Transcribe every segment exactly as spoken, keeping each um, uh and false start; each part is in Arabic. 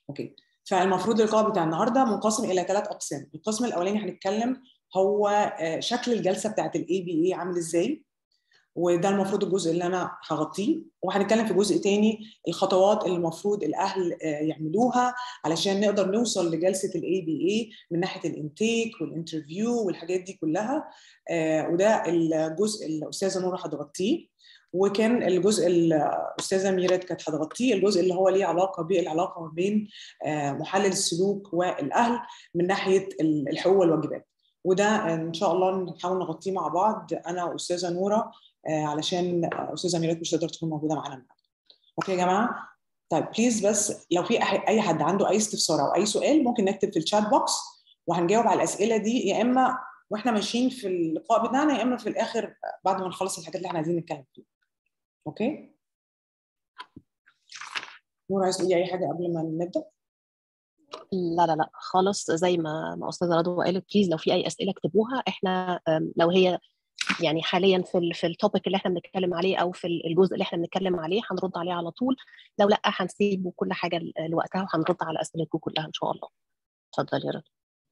اوكي، فالمفروض اللقاء بتاع النهارده منقسم الى ثلاث اقسام. القسم الاولاني هنتكلم هو شكل الجلسه بتاعت الاي بي اي عامل ازاي، وده المفروض الجزء اللي انا هغطيه. وهنتكلم في جزء تاني الخطوات اللي المفروض الاهل يعملوها علشان نقدر نوصل لجلسه الاي بي اي من ناحيه الانتيك والانترفيو والحاجات دي كلها، وده الجزء اللي الاستاذه نوره هتغطيه، وكان الجزء الاستاذه ميرات كانت هتغطيه الجزء اللي هو ليه علاقه بالعلاقه ما بين محلل السلوك والاهل من ناحيه الحقوق والواجبات، وده ان شاء الله نحاول نغطيه مع بعض انا واستاذه نوره علشان استاذه ميرات مش تقدر تكون موجوده معانا النهارده. اوكي يا جماعه؟ طيب بليز، بس لو في اي حد عنده اي استفسار او اي سؤال ممكن نكتب في الشات بوكس وهنجاوب على الاسئله دي، يا اما واحنا ماشيين في اللقاء بتاعنا يا اما في الاخر بعد ما نخلص الحاجات اللي احنا عايزين نتكلم فيها. اوكي؟ نور عايز تقولي اي حاجه قبل ما نبدا؟ لا لا لا خالص، زي ما ما استاذه رضوى قالت، بليز لو في اي اسئله اكتبوها. احنا لو هي يعني حاليا في ال في التوبيك اللي احنا بنتكلم عليه او في الجزء اللي احنا بنتكلم عليه هنرد عليه على طول، لو لا هنسيب كل حاجه لوقتها وهنرد على اسئلتكم كلها ان شاء الله. اتفضل يا رضوى.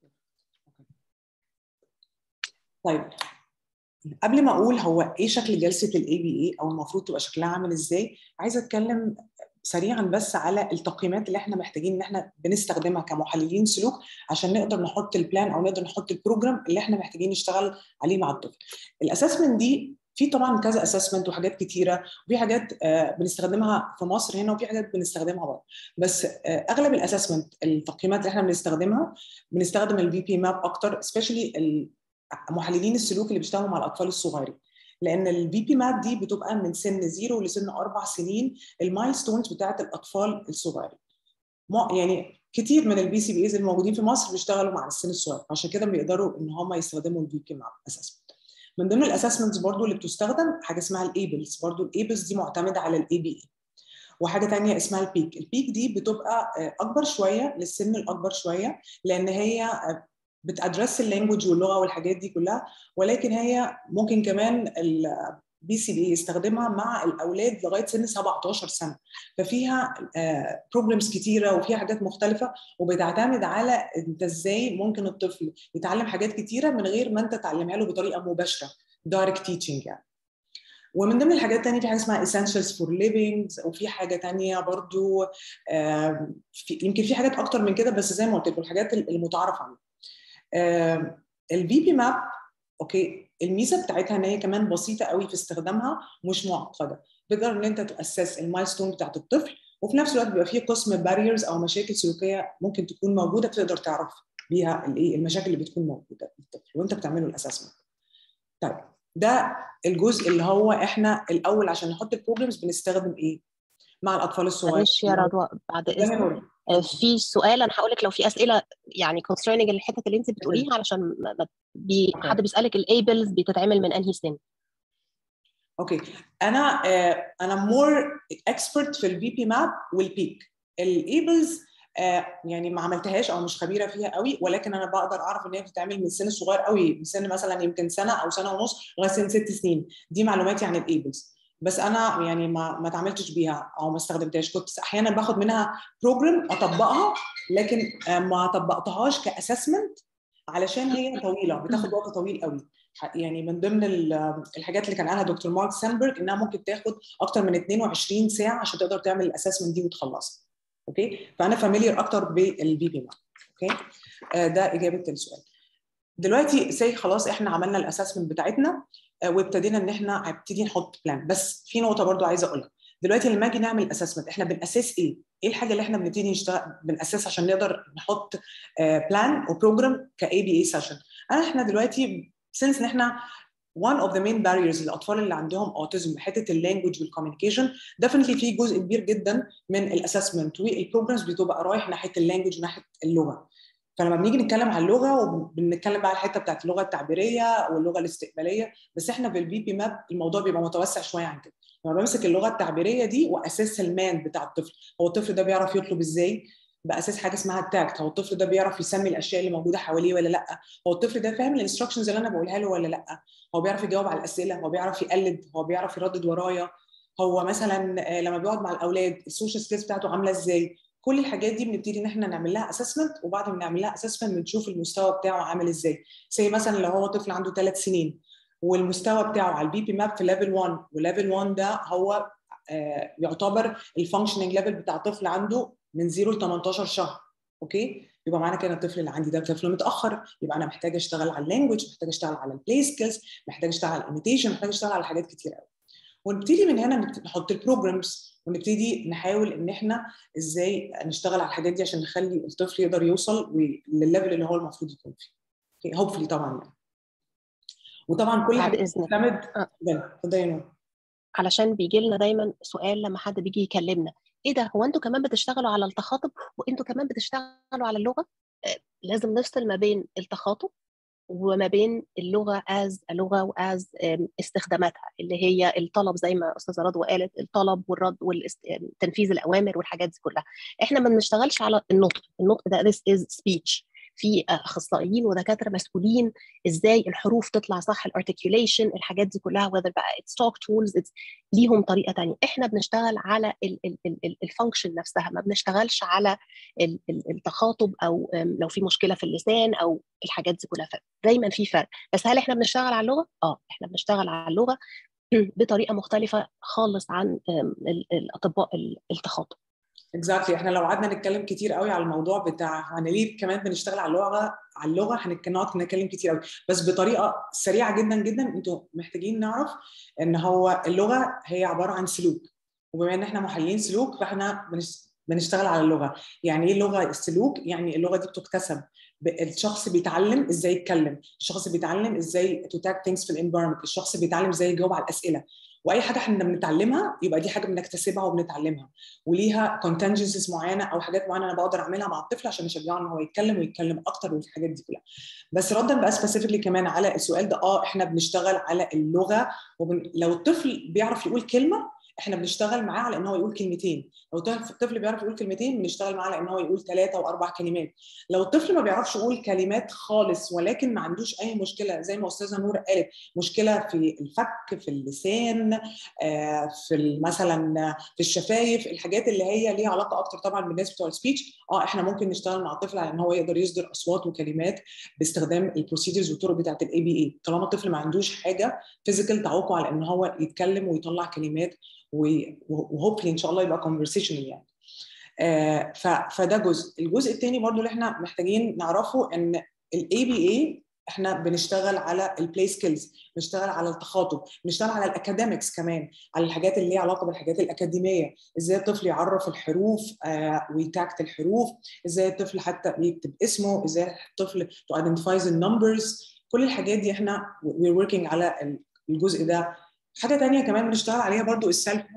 طيب قبل ما اقول هو ايه شكل جلسه الاي بي اي او المفروض تبقى شكلها عامل ازاي، عايزه اتكلم سريعا بس على التقييمات اللي احنا محتاجين ان احنا بنستخدمها كمحللين سلوك عشان نقدر نحط البلان او نقدر نحط البروجرام اللي احنا محتاجين نشتغل عليه مع الطفل. الاسسمنت دي في طبعا كذا اسسمنت وحاجات كتيره، وفي حاجات بنستخدمها في مصر هنا وفي حاجات بنستخدمها بره، بس اغلب الاسسمنت التقييمات اللي احنا بنستخدمها بنستخدم البي بي ماب اكتر، سبيشالي محللين السلوك اللي بيشتغلوا مع الاطفال الصغيرين، لان البي بي ماب دي بتبقى من سن زيرو لسن اربع سنين المايلستونز بتاعت الاطفال الصغيرين. يعني كتير من البي سي بي ايز الموجودين في مصر بيشتغلوا مع السن الصغير، عشان كده بيقدروا ان هم يستخدموا البي بي ماب اسسمنت. من ضمن الاسسمنتس برضو اللي بتستخدم حاجه اسمها الايبلز، برضو الايبلز دي معتمده على الاي بي اي. وحاجه ثانيه اسمها البيك. البيك دي بتبقى اكبر شويه للسن الاكبر شويه، لان هي بتادرس اللانجوج واللغه والحاجات دي كلها، ولكن هي ممكن كمان البي سي بي يستخدمها مع الاولاد لغايه سن سبعتاشر سنه، ففيها بروبلمز كتيره وفيها حاجات مختلفه، وبتعتمد على انت ازاي ممكن الطفل يتعلم حاجات كتيره من غير ما انت تعلمها له بطريقه مباشره، دايركت تيتشنج يعني. ومن ضمن الحاجات الثانيه في حاجه اسمها essentials for living، وفي حاجه ثانيه برضو في يمكن في حاجات اكتر من كده، بس زي ما قلت لكم الحاجات المتعارف عليها. البي بي ماب اوكي، الميزه بتاعتها ان هي كمان بسيطه قوي في استخدامها، مش معقده، تقدر ان انت تاسس المايلستون بتاعت الطفل، وفي نفس الوقت بيبقى فيه قسم باريرز او مشاكل سلوكيه ممكن تكون موجوده بتقدر تعرف بيها الايه المشاكل اللي بتكون موجوده للطفل وانت بتعمله الاسسمنت. طيب ده الجزء اللي هو احنا الاول عشان نحط البروبلمز بنستخدم ايه مع الاطفال الصغيرين. معلش يا رضوى بعد اذنك في سؤال انا هقول لك لو في اسئله يعني concerning الحته اللي انت بتقوليها، علشان بي حد بيسالك الايبلز بتتعمل من انهي سن. اوكي انا انا مور اكسبرت في البي بي ماب والبيك. الايبلز يعني ما عملتهاش او مش خبيره فيها قوي، ولكن انا بقدر اعرف ان هي بتتعمل من سن صغير قوي، من سن مثلا يمكن سنه او سنه ونص لغايه سن ست سنين. دي معلوماتي عن الايبلز، بس انا يعني ما ما اتعاملتش بيها او ما استخدمتهاش. كنت احيانا باخد منها بروجرام اطبقها، لكن ما طبقتهاش كاسسمنت علشان هي طويله، بتاخد وقت طويل قوي. يعني من ضمن الحاجات اللي كان قالها دكتور مارك ساندبرج انها ممكن تاخد اكتر من اتنين وعشرين ساعه عشان تقدر تعمل الاسسمنت دي وتخلصها. اوكي، فانا فاميليار اكتر بالبي بي ماب. اوكي، آه ده اجابه السؤال. دلوقتي سي خلاص احنا عملنا الاسسمنت بتاعتنا وابتدينا ان احنا هنبتدي نحط بلان، بس في نقطه برضو عايزه اقولها. دلوقتي لما اجي نعمل اسسمنت احنا بناسس ايه؟ ايه الحاجه اللي احنا بنبتدي نشتغل بناسس عشان نقدر نحط بلان وبروجرام كاي بي اي سيشن؟ احنا دلوقتي سنس ان احنا one of the main barriers للاطفال اللي عندهم اوتيزم حته اللانجوج والكوميونيكيشن، ديفنتلي في جزء كبير جدا من الاسسمنت والبروجرامز بتبقى رايح ناحيه اللانجوج وناحيه اللغه. فلما بنيجي نتكلم عن اللغه وبنتكلم بقى على الحته بتاعت اللغه التعبيريه واللغه الاستقباليه، بس احنا في البي بي ماب الموضوع بيبقى متوسع شويه عن كده. لما بمسك اللغه التعبيريه دي واساس المان بتاع الطفل، هو الطفل ده بيعرف يطلب ازاي؟ باساس حاجه اسمها التاكت، هو الطفل ده بيعرف يسمي الاشياء اللي موجوده حواليه ولا لا؟ هو الطفل ده فاهم الانستراكشنز اللي انا بقولها له ولا لا؟ هو بيعرف يجاوب على الاسئله، هو بيعرف يقلد، هو بيعرف يردد ورايا، هو مثلا لما بيقعد مع الاولاد السوشيال سكيلز بتاعته عامله ازاي؟ كل الحاجات دي بنبتدي ان احنا نعمل لها اسسمنت، وبعد ما نعمل لها اسسمنت بنشوف المستوى بتاعه عامل ازاي. زي مثلا لو هو طفل عنده ثلاث سنين والمستوى بتاعه على البي بي ماب في ليفل واحد، وليفل واحد ده هو آه يعتبر الفانكشننج ليفل بتاع طفل عنده من صفر ل تمنتاشر شهر. اوكي، يبقى معنى كده الطفل اللي عندي ده طفل متاخر، يبقى انا محتاجه اشتغل على اللانجوج، محتاجه اشتغل على البلاي سكيلز، محتاجه اشتغل على الايميتيشن، محتاجه اشتغل على حاجات كتير قوي. ونبتدي من هنا نحط البروجرامز، ونبتدي نحاول ان احنا ازاي نشتغل على الحاجات دي عشان نخلي الطفل يقدر يوصل للليفل اللي هو المفروض يكون فيه. هوبفلي طبعا يعني. وطبعا كل بعد حاجه اذنك بتعتمد. آه. اتفضلي. علشان بيجي لنا دايما سؤال لما حد بيجي يكلمنا، ايه ده، هو انتوا كمان بتشتغلوا على التخاطب وانتوا كمان بتشتغلوا على اللغه؟ آه، لازم نفصل ما بين التخاطب وما بين اللغه از لغه واز استخداماتها، اللي هي الطلب زي ما استاذه رضوى قالت، الطلب والرد وتنفيذ الاوامر والحاجات دي كلها. احنا ما بنشتغلش على النطق، النطق ده this is speech. في اخصائيين ودكاتره مسؤولين ازاي الحروف تطلع صح، الارتكيوليشن، الحاجات دي كلها whether بقى it's talk tools it's ليهم طريقه ثانيه. احنا بنشتغل على الفانكشن نفسها، ما بنشتغلش على التخاطب او لو في مشكله في اللسان او الحاجات دي كلها. دايما في فرق. بس هل احنا بنشتغل على اللغه؟ اه احنا بنشتغل على اللغه بطريقه مختلفه خالص عن الاطباء التخاطب. اكزاكتلي exactly. احنا لو قعدنا نتكلم كتير قوي على الموضوع بتاع انا ليه كمان بنشتغل على اللغه على اللغه هنقعد نتكلم كتير قوي، بس بطريقه سريعه جدا جدا. انتوا محتاجين نعرف ان هو اللغه هي عباره عن سلوك، وبما ان احنا محللين سلوك فاحنا بنشتغل على اللغه. يعني ايه اللغه؟ السلوك يعني اللغه دي بتكتسب، الشخص بيتعلم ازاي يتكلم، الشخص بيتعلم ازاي تو تاك ثينجز في الانفايرمنت، الشخص بيتعلم ازاي يجاوب على الاسئله. واي حاجه احنا بنتعلمها يبقى دي حاجه بنكتسبها وبنتعلمها، وليها كونتنجنسز معينه او حاجات معينه انا بقدر اعملها مع الطفل عشان اشجعه ان هو يتكلم ويتكلم اكتر والحاجات دي كلها. بس ردا بقى سبيسيفيكلي كمان على السؤال ده، اه احنا بنشتغل على اللغه، وبن... لو الطفل بيعرف يقول كلمه احنا بنشتغل معاه على ان هو يقول كلمتين، لو الطفل بيعرف يقول كلمتين بنشتغل معاه على ان هو يقول ثلاثه واربع كلمات. لو الطفل ما بيعرفش يقول كلمات خالص ولكن ما عندوش اي مشكله زي ما استاذه نور قالت، مشكله في الفك، في اللسان، في مثلا في الشفايف، الحاجات اللي هي ليها علاقه اكتر طبعا بالناس بتوع السبيتش، اه احنا ممكن نشتغل مع الطفل على ان هو يقدر يصدر اصوات وكلمات باستخدام البروسيدرز والطرق بتاعه الاي بي اي، طالما الطفل ما عندوش حاجه فيزيكال تعوقه على ان هو يتكلم ويطلع كلمات، وهوبلي ان شاء الله يبقى كونفرسيشنال يعني. آه فده جزء. الجزء الثاني برضو اللي احنا محتاجين نعرفه ان الاي بي اي احنا بنشتغل على البلاي سكيلز، بنشتغل على التخاطب، بنشتغل على الاكاديميكس كمان، على الحاجات اللي ليها علاقه بالحاجات الاكاديميه، ازاي الطفل يعرف الحروف آه ويتاكت الحروف، ازاي الطفل حتى يكتب اسمه، ازاي الطفل تو ايدنتيفايز النمبرز. كل الحاجات دي احنا وي وركينج على الجزء ده. حاجه ثانيه كمان بنشتغل عليها برضو السيلف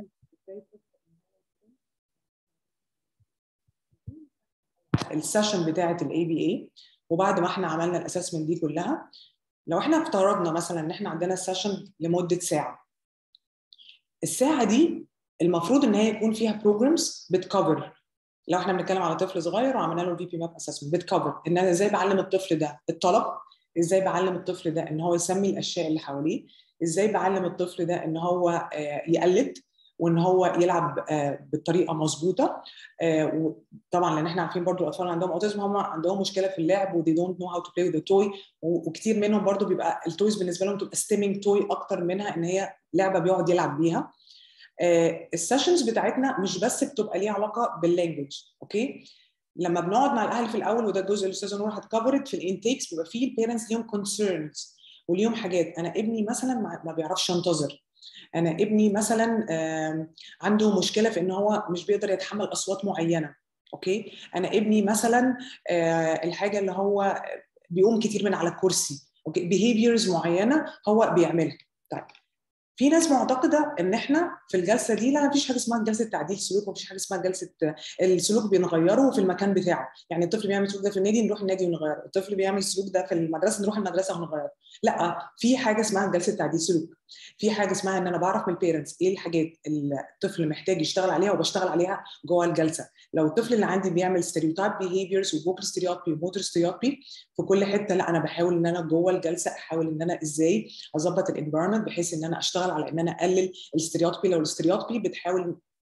السيشن بتاعه الاي بي اي. وبعد ما احنا عملنا الاسسمنت دي كلها، لو احنا افترضنا مثلا ان احنا عندنا السيشن لمده ساعه، الساعه دي المفروض ان هي يكون فيها بروجرامز بتكفر. لو احنا بنتكلم على طفل صغير وعملنا له الفي بي ماب اسسمنت بتكفر ان انا ازاي بعلم الطفل ده الطلب، ازاي بعلم الطفل ده ان هو يسمي الاشياء اللي حواليه، ازاي بعلم الطفل ده ان هو يقلد وان هو يلعب بالطريقه مظبوطه. طبعا لان احنا عارفين برضو الاطفال اللي عندهم اوتيزم هم عندهم مشكله في اللعب و they don't know how to play with the toy، وكتير منهم برضو بيبقى التويز بالنسبه لهم تبقى ستيمينج توي اكتر منها ان هي لعبه بيقعد يلعب بيها. السيشنز بتاعتنا مش بس بتبقى ليها علاقه باللانجوج، اوكي؟ لما بنقعد مع الاهل في الاول، وده الجزء اللي الاستاذه نور هتكفرت في الانتيكس، بيبقى فيه البيرنتس ليهم كونسيرنز وليهم حاجات. انا ابني مثلا ما بيعرفش ينتظر، انا ابني مثلا عنده مشكله في ان هو مش بيقدر يتحمل اصوات معينه، اوكي؟ انا ابني مثلا الحاجه اللي هو بيقوم كتير من على الكرسي، اوكي؟ بيهيفيرز معينه هو بيعملها. طيب في ناس معتقده ان احنا في الجلسه دي لا مفيش حاجه اسمها جلسه تعديل سلوك، ومفيش حاجه اسمها جلسه السلوك بنغيره في المكان بتاعه. يعني الطفل بيعمل السلوك ده في النادي نروح النادي ونغيره، الطفل بيعمل السلوك ده في المدرسه نروح المدرسه ونغيره. لا، في حاجه اسمها جلسه تعديل سلوك، في حاجه اسمها ان انا بعرف من البيرنتس ايه الحاجات اللي الطفل محتاج يشتغل عليها وبشتغل عليها جوه الجلسه. لو الطفل اللي عندي بيعمل ستيريوتايب بيهيفيرز وفوكال ستيريوتايب وموتور ستيريوتايب في كل حته، لا انا بحاول ان انا جوه الجلسه احاول ان انا ازاي اظبط الانفايرمنت بحيث ان انا اشتغل على ان انا اقلل الاستريوتبي. لو الاستريوتبي بتحاول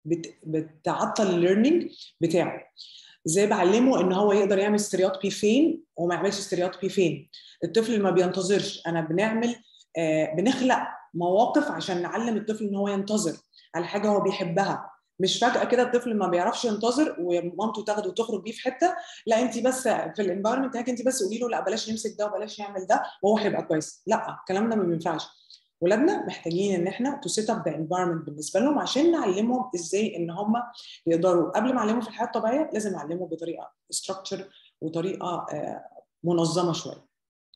بت... بتعطل الليرنينج بتاعه. ازاي بعلمه ان هو يقدر يعمل ستيريوتيبي فين وما يعملش ستيريوتيبي فين. الطفل اللي ما بينتظرش، انا بنعمل آه بنخلق مواقف عشان نعلم الطفل ان هو ينتظر على حاجه هو بيحبها. مش فجاه كده الطفل ما بيعرفش ينتظر ومامته تاخده وتخرج بيه في حته، لا انت بس في الانفايرمنت بتاعك انت بس قولي له لا بلاش يمسك ده وبلاش يعمل ده وهو هيبقى كويس. لا الكلام ده ما بينفعش. ولادنا محتاجين ان احنا تو سيت اب ذا انفايرمنت بالنسبه لهم عشان نعلمهم ازاي ان هم يقدروا. قبل ما اعلمهم في الحياه الطبيعيه لازم اعلمهم بطريقه ستراكشر وطريقه منظمه شويه.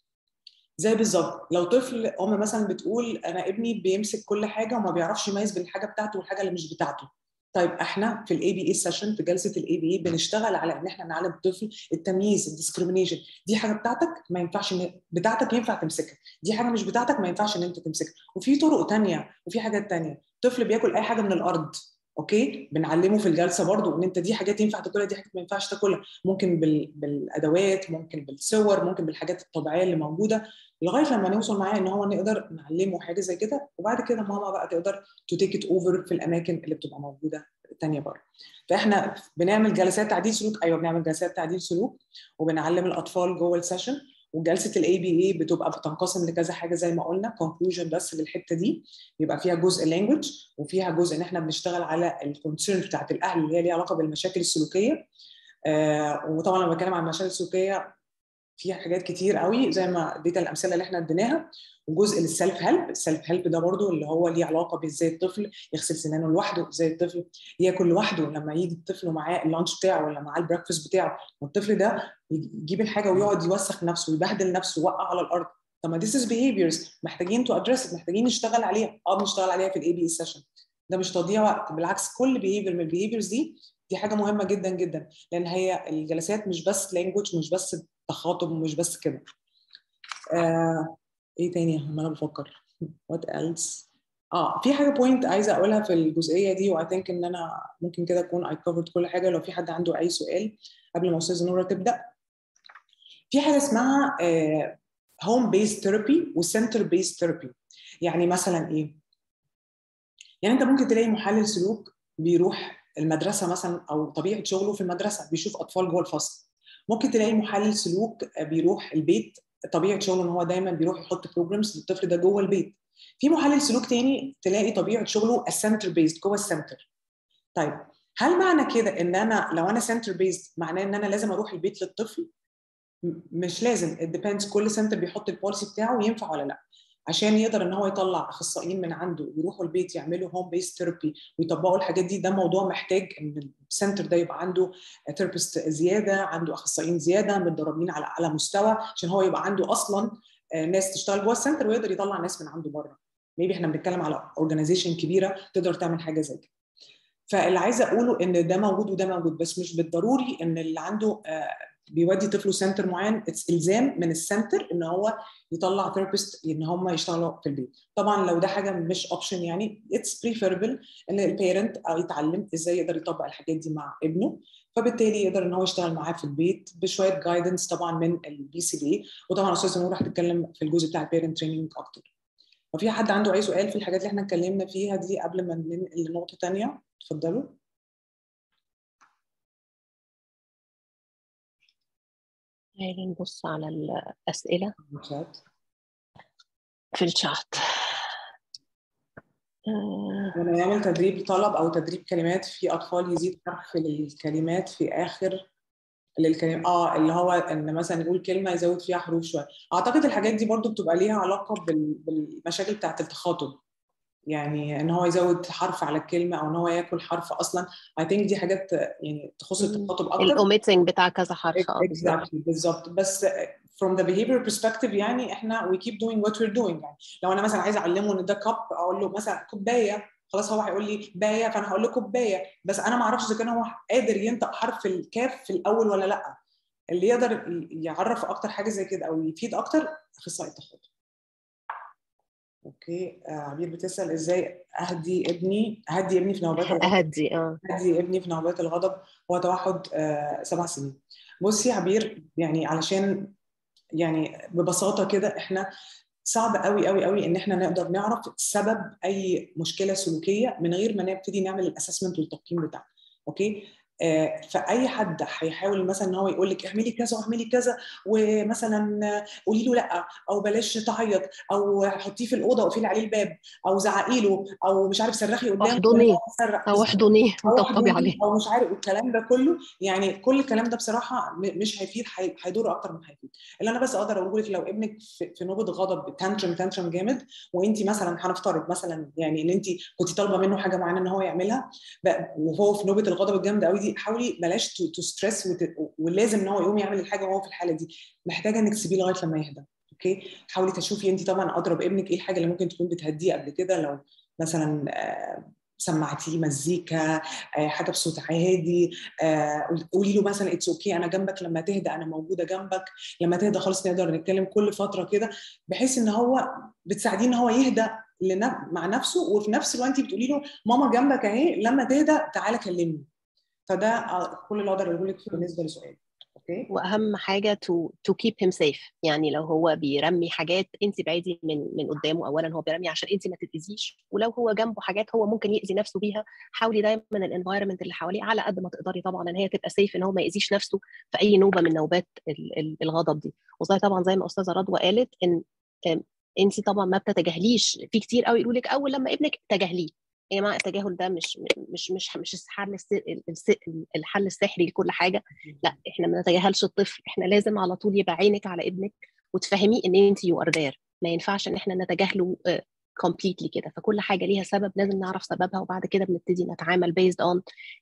زي بالظبط لو طفل ام مثلا بتقول انا ابني بيمسك كل حاجه وما بيعرفش يميز بين الحاجه بتاعته والحاجه اللي مش بتاعته. طيب احنا في الاي بي اي سيشن، في جلسه الاي بي اي بنشتغل على ان احنا نعلم الطفل التمييز، الديسكريميشن. دي حاجه بتاعتك ما ينفعش ان بتاعتك ينفع تمسكها، دي حاجه مش بتاعتك ما ينفعش ان انت تمسكها. وفي طرق ثانيه وفي حاجات ثانيه. طفل بياكل اي حاجه من الارض، اوكي، بنعلمه في الجلسه برضو ان انت دي حاجات ينفع تاكلها دي حاجات ما ينفعش تاكلها. ممكن بال... بالادوات، ممكن بالصور، ممكن بالحاجات الطبيعيه اللي موجوده، لغايه لما نوصل معاه ان هو نقدر نعلمه حاجه زي كده. وبعد كده ماما بقى تقدر تو تيك ات اوفر في الاماكن اللي بتبقى موجوده تانية بره. فاحنا بنعمل جلسات تعديل سلوك، ايوه بنعمل جلسات تعديل سلوك وبنعلم الاطفال جوه السيشن. وجلسه الاي بي اي بتبقى بتنقسم لكذا حاجه زي ما قلنا. كونكلوجن بس للحته دي يبقى فيها جزء لانجوج وفيها جزء ان احنا بنشتغل على الكونسيرن بتاعت الاهل اللي هي ليها علاقه بالمشاكل السلوكيه. آه وطبعا لما بتكلم عن المشاكل السلوكيه فيها حاجات كتير قوي زي ما اديت الامثله اللي احنا اديناها. وجزء للسيلف هيلب. السيلف هيلب ده برضو اللي هو ليه علاقه بازاي الطفل يغسل سنانه لوحده، ازاي الطفل ياكل لوحده لما يجي الطفل ومعاه اللانش بتاعه ولا معاه البريكفاست بتاعه، والطفل ده يجيب الحاجه ويقعد يوسخ نفسه ويبهدل نفسه ويوقع على الارض. طب ما this is behaviors محتاجين تو ادريس، محتاجين نشتغل عليها. اه بنشتغل عليها في الاي بي اي سيشن. ده مش تضييع وقت، بالعكس كل behavior من البيهيفيرز دي دي حاجه مهمه جدا جدا، لان هي الجلسات مش بس لانجوج، مش بس تخاطب، ومش بس كده. آه، ايه تاني عماله بفكر وات ايلس. اه في حاجه بوينت عايزه اقولها في الجزئيه دي، واي ثينك ان انا ممكن كده اكون اي كفرد كل حاجه. لو في حد عنده اي سؤال قبل ما استاذه نوره تبدا. في حاجه اسمها هوم بيس ثيرابي وسنتر بيس ثيرابي. يعني مثلا ايه؟ يعني انت ممكن تلاقي محلل سلوك بيروح المدرسه مثلا او طبيعه شغله في المدرسه بيشوف اطفال جوه الفصل. ممكن تلاقي محلل سلوك بيروح البيت، طبيعه شغله ان هو دايما بيروح يحط بروجرامز للطفل ده جوه البيت. في محلل سلوك تاني تلاقي طبيعه شغله السنتر بيست جوه السنتر. طيب هل معنى كده ان انا لو انا سنتر بيست معناه ان انا لازم اروح البيت للطفل؟ مش لازم. it depends. كل سنتر بيحط البوليسي بتاعه وينفع ولا لا. عشان يقدر ان هو يطلع اخصائيين من عنده يروحوا البيت يعملوا هوم بيس ثيرابي ويطبقوا الحاجات دي، ده موضوع محتاج ان السنتر ده يبقى عنده ثيرابيست زياده، عنده اخصائيين زياده متدربين على اعلى مستوى، عشان هو يبقى عنده اصلا ناس تشتغل جوه السنتر ويقدر يطلع ناس من عنده بره. ميبي احنا بنتكلم على اورجانيزيشن كبيره تقدر تعمل حاجه زي كده. فاللي عايزه اقوله ان ده موجود وده موجود، بس مش بالضروري ان اللي عنده بيودي طفله سنتر معين الزام من السنتر ان هو يطلع ثيرابيست ان هم يشتغلوا في البيت. طبعا لو ده حاجه مش اوبشن يعني اتس بريفيربل ان البيرنت يتعلم ازاي يقدر يطبق الحاجات دي مع ابنه، فبالتالي يقدر ان هو يشتغل معاه في البيت بشويه جايدنس طبعا من البي سي بي. وطبعا استاذه نور هتتكلم في الجزء بتاع البيرنت تريننج اكتر. وفي حد عنده اي سؤال في الحاجات اللي احنا اتكلمنا فيها دي قبل ما ننقل لنقطه ثانيه؟ اتفضلوا. تعالي نبص على الأسئلة شات. في الشات. آه. لما نعمل تدريب طلب او تدريب كلمات، في اطفال يزيد حرف للكلمات في اخر للكلمة، اه اللي هو ان مثلا يقول كلمه يزود فيها حروف شويه. اعتقد الحاجات دي برضو بتبقى ليها علاقه بالمشاكل بتاعت التخاطب، يعني ان هو يزود حرف على الكلمه او ان هو ياكل حرف اصلا. I think دي حاجات يعني تخص التخاطب اكتر. الاوميتنج بتاع كذا حرف. اه بالظبط. exactly بالظبط. بس from the behavior perspective يعني احنا we keep doing what we're doing. يعني لو انا مثلا عايزه اعلمه ان ده كاب، اقول له مثلا كوبايه، خلاص هو هيقول لي بايه، فانا هقول له كوبايه، بس انا ما اعرفش اذا كان هو قادر ينطق حرف الكاف في الاول ولا لا. اللي يقدر يعرف اكتر حاجه زي كده او يفيد اكتر اخصائي التخاطب. اوكي. عبير بتسال ازاي اهدي ابني اهدي ابني في نوبات الغضب. اهدي اه اهدي ابني في نوبات الغضب. هو توحد آه سبع سنين. بصي يا عبير، يعني علشان يعني ببساطه كده احنا صعب قوي قوي قوي ان احنا نقدر نعرف سبب اي مشكله سلوكيه من غير ما نبتدي نعمل الاسسمنت والتقييم بتاعنا. اوكي. آه فاي حد هيحاول مثلا ان هو يقول لك اعملي كذا واعملي كذا، ومثلا قولي له لا، او بلاش تعيط، او حطيه في الاوضه وقفلي عليه الباب، او زعقي له، او مش عارف صرخي قدامه احضنيه او احضنيه وطبطبي عليه، او مش عارف الكلام ده كله. يعني كل الكلام ده بصراحه مش هيفيد، هيضر اكتر من هيفيد. اللي انا بس اقدر اقوله لك، لو ابنك في نوبه غضب تانترم تانترم جامد، وانت مثلا هنفترض مثلا يعني ان انت كنت طالبه منه حاجه معينه ان هو يعملها وهو في نوبه الغضب الجامده قوي دي، حاولي بلاش تو ستريس، ولازم ان هو يقوم يعمل الحاجه وهو في الحاله دي. محتاجه انك تسيبيه لغايه لما يهدى. اوكي. حاولي تشوفي انت طبعا ادرى بابنك ايه الحاجه اللي ممكن تكون بتهديه قبل كده. لو مثلا آه سمعتيه مزيكا، حاجه بصوت هادي، قولي له مثلا اتس اوكي انا جنبك، لما تهدى انا موجوده جنبك، لما تهدى خالص نقدر نتكلم كل فتره كده، بحيث ان هو بتساعديه ان هو يهدى مع نفسه، وفي نفس الوقت بتقولي له ماما جنبك اهي، لما تهدى تعالى كلمني. فده كل اللي اقدر اقوله لك بالنسبه لسؤالك. اوكي. واهم حاجه تو تو كيب هيم سيف. يعني لو هو بيرمي حاجات انت بعيدي من من قدامه، اولا هو بيرمي عشان انت ما تتاذيش، ولو هو جنبه حاجات هو ممكن ياذي نفسه بيها، حاولي دايما الانفايرمنت اللي حواليه على قد ما تقدري طبعا ان هي تبقى سيف، ان هو ما ياذيش نفسه في اي نوبه من نوبات الغضب دي. وزي طبعا زي ما استاذه رضوى قالت ان انت طبعا ما بتتجاهليش. في كتير قوي يقولوا لك اول لما ابنك تجاهليه. يا جماعه التجاهل ده مش مش مش مش الحل الحل السحري لكل حاجه. لا، احنا ما نتجاهلش الطفل، احنا لازم على طول يبقى عينك على ابنك وتفهميه ان انت يو ار ذير. ما ينفعش ان احنا نتجاهله كومبليتلي كده. فكل حاجه ليها سبب، لازم نعرف سببها، وبعد كده بنبتدي نتعامل بيزد اون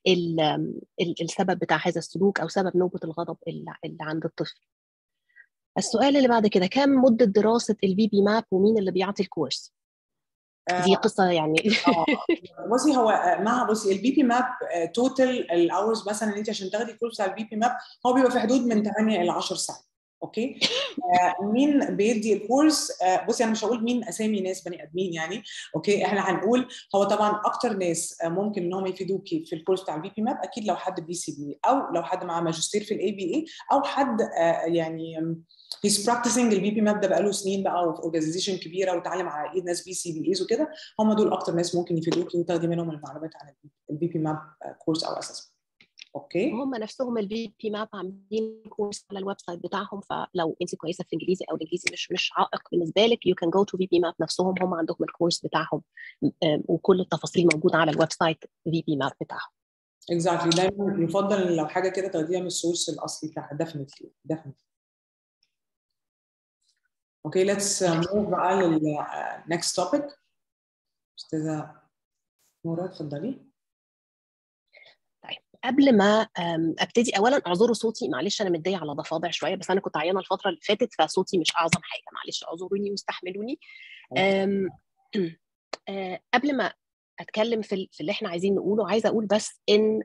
السبب بتاع هذا السلوك او سبب نوبه الغضب اللي عند الطفل. السؤال اللي بعد كده، كم مده دراسه البي بي ماب ومين اللي بيعطي الكورس؟ دي قصه يعني. بصي هو مع بصي البي بي ماب توتال الاورز مثلا انت عشان تاخدي الكورس على البي بي ماب هو بيبقى في حدود من ثمانية الى عشر ساعات. اوكي. آه مين بيدي الكورس؟ آه بصي انا مش هقول مين اسامي ناس بني ادمين يعني. اوكي. احنا هنقول هو طبعا اكتر ناس آه ممكن ان هم يفيدوكي في الكورس بتاع البي بي ماب، اكيد لو حد بي سي بي، او لو حد معاه ماجستير في الاي بي اي، او حد آه يعني هيز براكتسنج البي بي ماب ده بقاله سنين بقى، وفي اورجانيزيشن كبيره وتعلم على ايد ناس بي سي بي ايز وكده. هم دول اكتر ناس ممكن يفيدوكي وتاخدي منهم المعلومات عن البي بي ماب كورس او اسسمنت. اوكي. هم نفسهم البي بي ماب عاملين كورس على الويب سايت بتاعهم، فلو انت كويسه في الانجليزي او الانجليزي مش مش عائق بالنسبه لك، يو كان جو تو بي بي ماب نفسهم، هم عندهم الكورس بتاعهم وكل التفاصيل موجوده على الويب سايت بي بي ماب بتاعهم. اكزاكتلي. دايما يفضل لو حاجه كده تاخديها من السورس الاصلي بتاعها. ديفينتلي ديفينتلي. اوكي. ليتس موف بقى للنكست توبيك. استاذه نورا اتفضلي. طيب قبل ما ابتدي، اولا اعذروا صوتي، معلش انا متضايقه على ضفادع شويه، بس انا كنت عيانه الفتره اللي فاتت فصوتي مش اعظم حاجه، معلش اعذروني واستحملوني. أم أه قبل ما اتكلم في في اللي احنا عايزين نقوله، عايزه اقول بس ان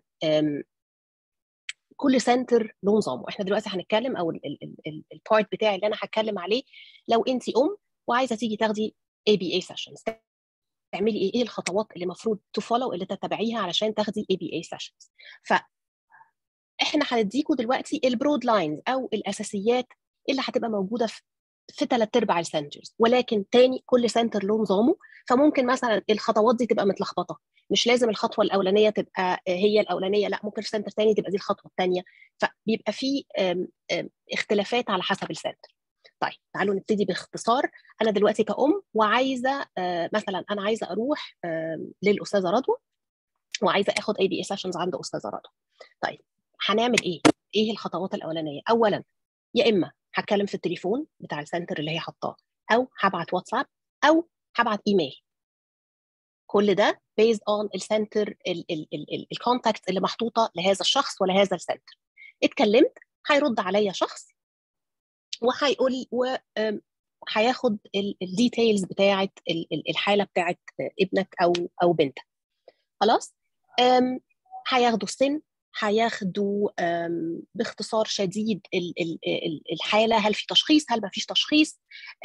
كل سنتر له نظامه. احنا دلوقتي هنتكلم او البارت بتاعي اللي انا هتكلم عليه، لو انت ام وعايزه تيجي تاخدي اي بي اي سيشنز، تعملي ايه؟ ايه الخطوات اللي المفروض تفولو اللي تتبعيها علشان تاخدي اي بي اي سيشنز؟ فاحنا هنديكوا دلوقتي البرود لاينز او الاساسيات اللي هتبقى موجوده في في ثلاث ارباع السنترز، ولكن تاني كل سنتر له نظامه. فممكن مثلا الخطوات دي تبقى متلخبطه، مش لازم الخطوه الاولانيه تبقى هي الاولانيه، لا ممكن في سنتر تاني تبقى دي الخطوه الثانيه، فبيبقى في اختلافات على حسب السنتر. طيب تعالوا نبتدي باختصار. انا دلوقتي كأم وعايزه مثلا انا عايزه اروح للاستاذه رضوى وعايزه اخد اي بي اي سيشنز عند استاذه رضوى. طيب هنعمل ايه؟ ايه الخطوات الاولانيه؟ اولا يا اما هتكلم في التليفون بتاع السنتر اللي هي حطاه، او هبعت واتساب، او هبعت ايميل. كل ده based on السنتر الكونتاكت اللي محطوطه لهذا الشخص ولهذا السنتر. اتكلمت هيرد عليا شخص وهيقول وهياخد الديتيلز بتاعه الحاله بتاعه ابنك او او بنتك. خلاص. هياخدوا السن، هياخدوا باختصار شديد الحاله، هل في تشخيص، هل ما فيش تشخيص،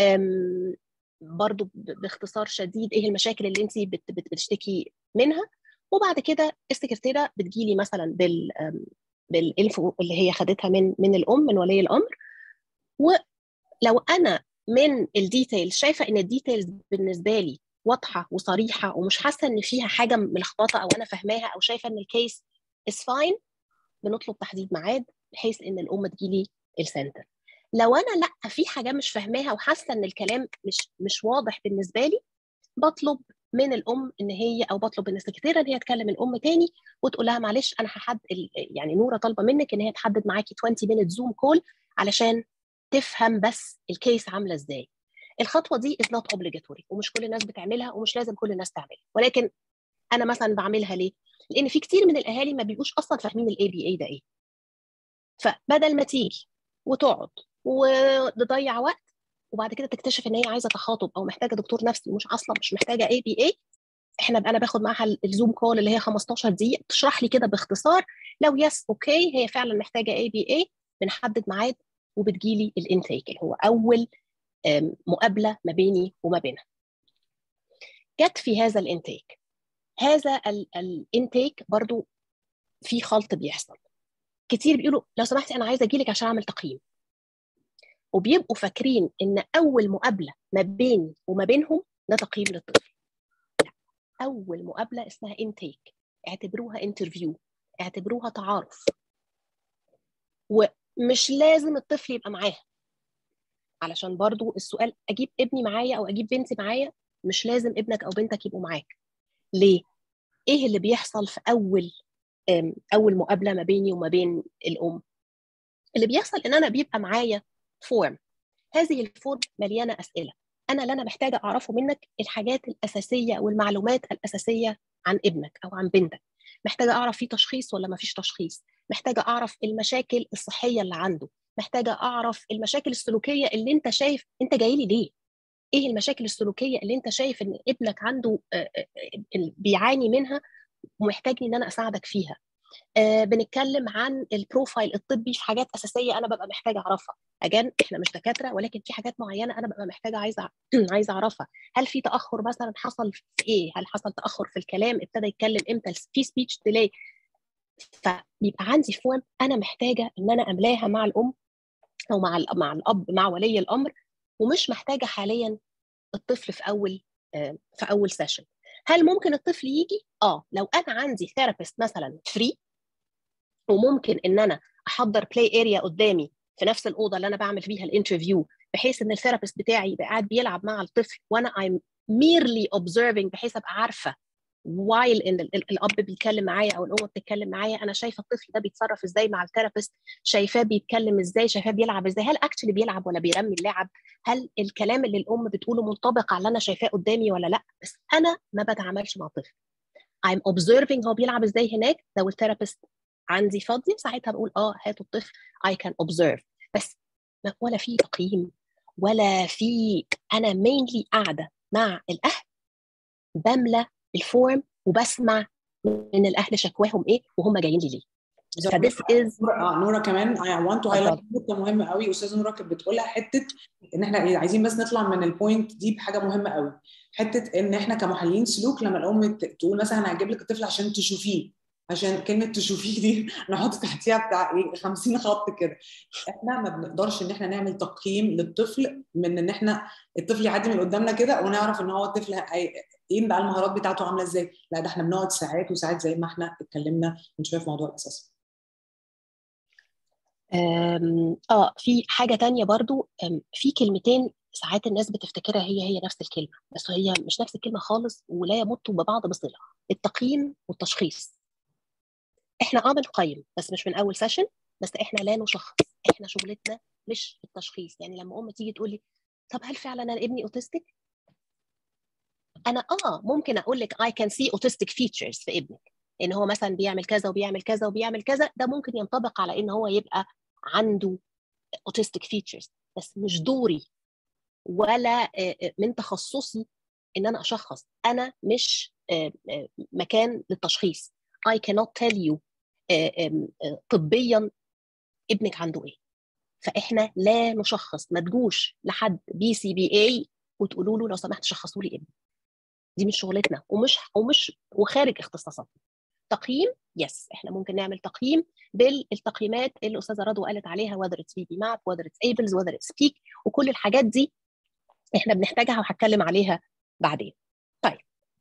برضو باختصار شديد ايه المشاكل اللي انت بتشتكي منها. وبعد كده السكرتيره بتجيلي مثلا بال بالانفو اللي هي خدتها من من الام، من ولي الامر. ولو انا من الديتيلز شايفه ان الديتيلز بالنسبه لي واضحه وصريحه ومش حاسه ان فيها حاجه ملخبطه او انا فاهماها او شايفه ان الكيس از فاين، بنطلب تحديد ميعاد بحيث ان الام تجيلي السنتر. لو انا لا في حاجه مش فاهماها وحاسه ان الكلام مش مش واضح بالنسبه لي، بطلب من الام ان هي او بطلب من السكرتيره ان هي تكلم الام تاني وتقول لها معلش انا هحدد، يعني نوره طالبه منك ان هي تحدد معاكي عشرين مينت زوم كول علشان تفهم بس الكيس عامله ازاي. الخطوه دي is not obligatory ومش كل الناس بتعملها ومش لازم كل الناس تعملها، ولكن انا مثلا بعملها ليه؟ لان في كتير من الاهالي ما بيبقوش اصلا فاهمين الاي بي اي ده ايه. فبدل ما تيجي وتقعد وتضيع وقت وبعد كده تكتشف ان هي عايزه تخاطب او محتاجه دكتور نفسي مش اصلا مش محتاجه اي بي اي، احنا انا باخد معاها الزوم كول اللي هي خمستاشر دقيقه تشرح لي كده باختصار. لو يس اوكي هي فعلا محتاجه اي بي اي، بنحدد ميعاد وبتجيلي الانتيك اللي هو اول مقابله ما بيني وما بينها. جت في هذا الانتيك، هذا الانتيك برضو في خلط بيحصل كتير. بيقولوا لو سمحتي انا عايزه اجيلك عشان اعمل تقييم، وبيبقوا فاكرين ان اول مقابله ما بيني وما بينهم ده تقييم للطفل. اول مقابله اسمها انتيك، اعتبروها انترفيو، اعتبروها تعارف، ومش لازم الطفل يبقى معاها. علشان برضو السؤال اجيب ابني معايا او اجيب بنتي معايا، مش لازم ابنك او بنتك يبقوا معاك. ليه؟ ايه اللي بيحصل في اول اول مقابله ما بيني وما بين الام؟ اللي بيحصل ان انا بيبقى معايا فورم، هذه الفورم مليانه اسئله. انا اللي انا محتاجه اعرفه منك الحاجات الاساسيه والمعلومات الاساسيه عن ابنك او عن بنتك. محتاجه اعرف في تشخيص ولا ما فيش تشخيص، محتاجه اعرف المشاكل الصحيه اللي عنده، محتاجه اعرف المشاكل السلوكيه اللي انت شايف انت جاي لي ليه. ايه المشاكل السلوكيه اللي انت شايف ان ابنك عنده بيعاني منها ومحتاجني ان انا اساعدك فيها. آه بنتكلم عن البروفايل الطبي في حاجات اساسيه انا ببقى محتاجه اعرفها. اجان احنا مش دكاتره، ولكن في حاجات معينه انا ببقى محتاجه عايزه عايزه اعرفها. هل في تاخر مثلا حصل في ايه؟ هل حصل تاخر في الكلام؟ ابتدى يتكلم امتى؟ في سبيتش ديلي. فبيبقى عندي فورم انا محتاجه ان انا املاها مع الام او مع مع الاب مع ولي الامر، ومش محتاجه حاليا الطفل في اول آه في اول سيشن. هل ممكن الطفل يجي؟ اه لو انا عندي ثيرابيست مثلا فري، وممكن ان انا احضر بلاي اريا قدامي في نفس الاوضه اللي انا بعمل فيها الانترفيو، بحيث ان الثيرابيست بتاعي يبقى قاعد بيلعب مع الطفل وانا I'm merely observing، بحيث ابقى عارفه while ان الاب بيتكلم معايا او الام بتتكلم معايا انا شايفه الطفل ده بيتصرف ازاي مع الثيرابيست، شايفاه بيتكلم ازاي، شايفاه بيلعب ازاي، هل اكشلي بيلعب ولا بيرمي اللعب، هل الكلام اللي الام بتقوله منطبق على اللي انا شايفاه قدامي ولا لا. بس انا ما بتعاملش مع الطفل، I'm observing هو بيلعب ازاي هناك. لو الثيرابيست عندي فاضيه ساعتها بقول اه هاتوا الطفل I can observe، بس ولا في تقييم ولا في. انا mainly قاعده مع الاهل بملى الفورم وبسمع من الاهل شكواهم ايه وهم جايين لي ليه. فديس از نورا, نورا كمان I want to highlight نقطه مهمه قوي استاذه نورا كانت بتقولها، حته ان احنا عايزين بس نطلع من البوينت دي بحاجه مهمه قوي، حته ان احنا كمحللين سلوك لما الام تقول مثلا انا هجيب لك الطفل عشان تشوفيه، عشان كلمه تشوفيه دي نحط تحتيها بتاع ايه خمسين خط كده. احنا ما بنقدرش ان احنا نعمل تقييم للطفل من ان احنا الطفل يعدي من قدامنا كده ونعرف ان هو الطفل ايه بقى المهارات بتاعته عامله ازاي. لا ده احنا بنقعد ساعات وساعات زي ما احنا اتكلمنا من شويه في موضوع الاساس. اه في حاجه تانية برضو، في كلمتين ساعات الناس بتفتكرها هي هي نفس الكلمه، بس هي مش نفس الكلمه خالص ولا يمتوا ببعض بصله. التقييم والتشخيص. احنا اه بنقيم بس مش من اول سيشن، بس احنا لا نشخص. احنا شغلتنا مش التشخيص. يعني لما ام تيجي تقول لي طب هل فعلا انا ابني اوتستيك، انا اه ممكن اقول لك I can see autistic features في ابنك، ان هو مثلا بيعمل كذا وبيعمل كذا وبيعمل كذا، ده ممكن ينطبق على ان هو يبقى عنده autistic features، بس مش دوري ولا من تخصصي ان انا اشخص. انا مش مكان للتشخيص. I cannot tell you طبيا ابنك عنده ايه. فاحنا لا نشخص. ما تجوش لحد بي سي بي اي وتقولوا له لو سمحت شخصوا لي ابني، دي مش شغلتنا ومش ومش وخارج اختصاصاتنا. تقييم يس احنا ممكن نعمل تقييم بالتقييمات اللي الاستاذه رضوى قالت عليها، whether it's بي بي ماب whether it's ابلز whether it's speak، وكل الحاجات دي احنا بنحتاجها وهتكلم عليها بعدين. طيب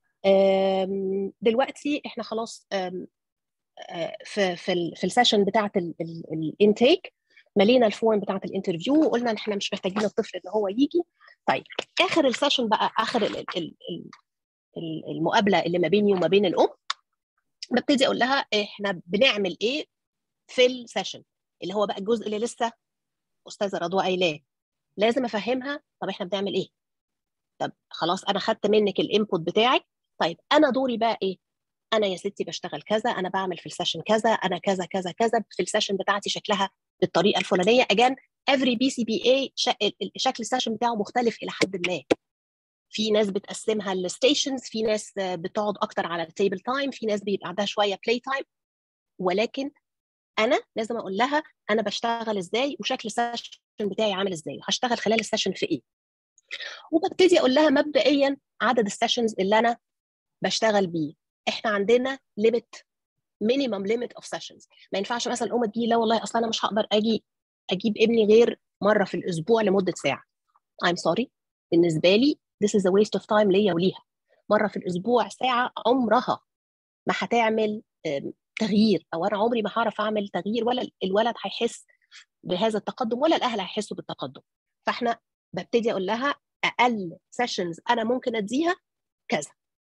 دلوقتي احنا خلاص في في في السيشن بتاعه الانتيك ملينا الفورم بتاعه الانترفيو وقلنا ان احنا مش محتاجين الطفل ان هو يجي. طيب اخر السيشن بقى، اخر المقابله اللي ما بيني وما بين الام، ببتدي اقول لها احنا بنعمل ايه في السيشن، اللي هو بقى الجزء اللي لسه استاذه رضوى قايلاه. لازم افهمها طب احنا بنعمل ايه. طب خلاص انا خدت منك الانبوت بتاعك، طيب انا دوري بقى ايه؟ انا يا ستي بشتغل كذا، انا بعمل في السيشن كذا، انا كذا كذا كذا، في السيشن بتاعتي شكلها بالطريقه الفلانيه. اجان every بي سي بي اي شكل السيشن بتاعه مختلف الى حد ما. في ناس بتقسمها لستيشنز، في ناس بتقعد اكتر على التيبل تايم، في ناس بيبقى عندها شويه بلاي تايم، ولكن انا لازم اقول لها انا بشتغل ازاي وشكل السيشن بتاعي عامل ازاي، هشتغل خلال السيشن في ايه. وببتدي اقول لها مبدئيا عدد السيشنز اللي انا بشتغل بيه. احنا عندنا ليميت، مينيمم ليميت اوف سيشنز. ما ينفعش مثلا الام تجي لا والله اصلا انا مش هقدر اجي اجيب ابني غير مره في الاسبوع لمده ساعه. I'm sorry، بالنسبه لي this is a waste of time ليا وليها. مره في الاسبوع ساعه عمرها ما هتعمل تغيير، او انا عمري ما هعرف اعمل تغيير، ولا الولد هيحس بهذا التقدم ولا الاهل هيحسوا بالتقدم. فاحنا ببتدي اقول لها اقل سيشنز انا ممكن اديها كذا،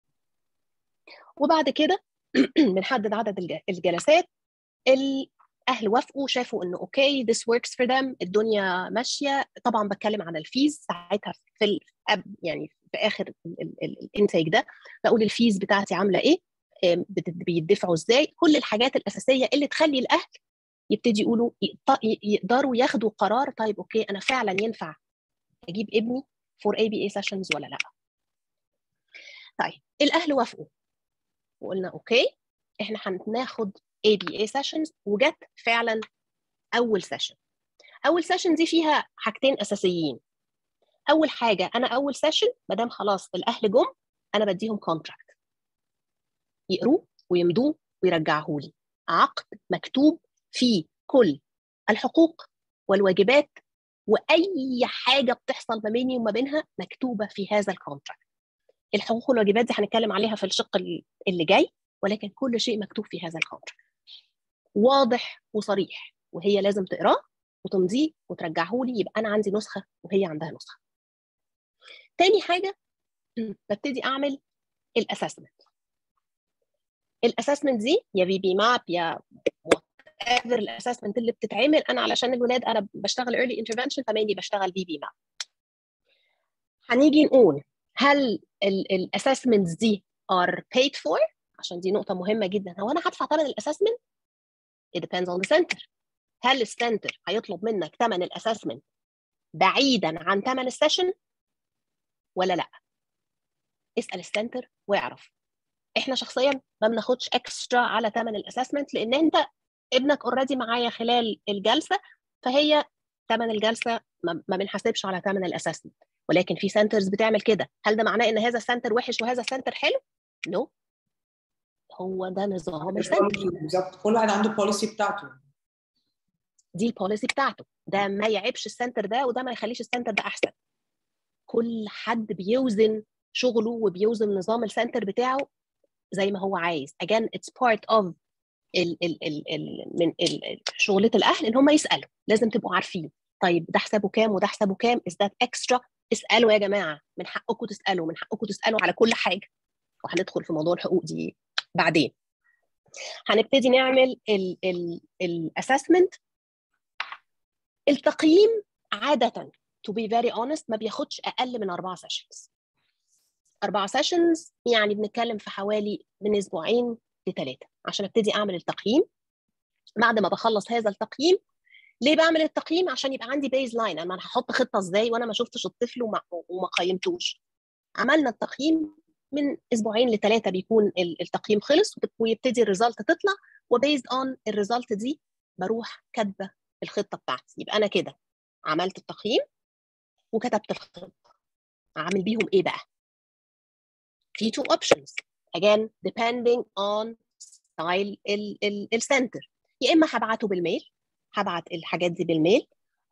وبعد كده بنحدد عدد الجلسات. الاهل وافقوا، شافوا انه اوكي this works for them، الدنيا ماشيه. طبعا بتكلم عن الفيز ساعتها في ال... يعني في اخر الانتيك ده بقول الفيز بتاعتي عامله ايه، بيدفعوا ازاي، كل الحاجات الاساسيه اللي تخلي الاهل يبتدي يقولوا يقدروا ياخدوا قرار طيب اوكي انا فعلا ينفع اجيب ابني فور اي بي اي سيشنز ولا لا. طيب الاهل وافقوا وقلنا اوكي احنا هناخد اي بي اي سيشنز، وجت فعلا اول سيشن. اول سيشن دي فيها حاجتين اساسيين. اول حاجه انا اول سيشن ما دام خلاص الاهل جم انا بديهم كونتراكت يقروه ويمضوه ويرجعوه لي، عقد مكتوب فيه كل الحقوق والواجبات واي حاجه بتحصل ما بيني وما بينها مكتوبه في هذا الكونتراكت. الحقوق والواجبات دي هنتكلم عليها في الشق اللي جاي، ولكن كل شيء مكتوب في هذا الكونتراكت واضح وصريح، وهي لازم تقراه وتمضيه وترجعه لي، يبقى انا عندي نسخه وهي عندها نسخه. تاني حاجه ببتدي اعمل الاسسمنت. الاسسمنت دي يا بي بي ماب يا ايفر الاسسمنت اللي بتتعمل، انا علشان الولاد انا بشتغل ايرلي انترفنشن فماني بشتغل بي بي ماب. هنيجي نقول هل الاسسمنتس دي are paid for؟ عشان دي نقطه مهمه جدا. هو انا هدفع ثمن الاسسمنت؟ it depends on the center. هل السنتر هيطلب منك ثمن الاسسمنت بعيدا عن ثمن السيشن ولا لا؟ اسال السنتر واعرف. احنا شخصيا ما بناخدش اكسترا على ثمن الاسسمنت، لان انت ابنك اوريدي معايا خلال الجلسه، فهي ثمن الجلسه ما بنحاسبش على ثمن الاسسمنت. ولكن في سنترز بتعمل كده. هل ده معناه ان هذا السنتر وحش وهذا السنتر حلو؟ نو no. هو ده نظام السنتر بالظبط، كل واحد عنده البوليسي بتاعته، دي البوليسي بتاعته. ده ما يعيبش السنتر ده وده ما يخليش السنتر ده احسن. كل حد بيوزن شغله وبيوزن نظام السنتر بتاعه زي ما هو عايز. again it's part of ال ال ال ال من ال شغلة الاهل ان هم يسالوا. لازم تبقوا عارفين طيب ده حسابه كام وده حسابه كام، is that extra؟ اسالوا يا جماعه، من حقكم تسالوا، من حقكم تسالوا على كل حاجه. وهندخل في موضوع الحقوق دي بعدين. هنبتدي نعمل الاسسمنت. التقييم عاده to be very honest ما بياخدش اقل من اربعه سيشنز. اربعه سيشنز يعني بنتكلم في حوالي من اسبوعين لثلاثه عشان ابتدي اعمل التقييم. بعد ما بخلص هذا التقييم، ليه بعمل التقييم؟ عشان يبقى عندي بيز لاين. انا هحط خطه ازاي وانا ما شفتش الطفل وما, وما قيمتوش. عملنا التقييم من اسبوعين لثلاثه بيكون التقييم خلص ويبتدي الريزلت تطلع، وبيزد اون الريزلت دي بروح كاتبه الخطه بتاعتي. يبقى انا كده عملت التقييم وكتبت الخطه. اعمل بيهم ايه بقى؟ في two options again depending on style السنتر. يا اما هبعته بالميل، هبعت الحاجات دي بالميل،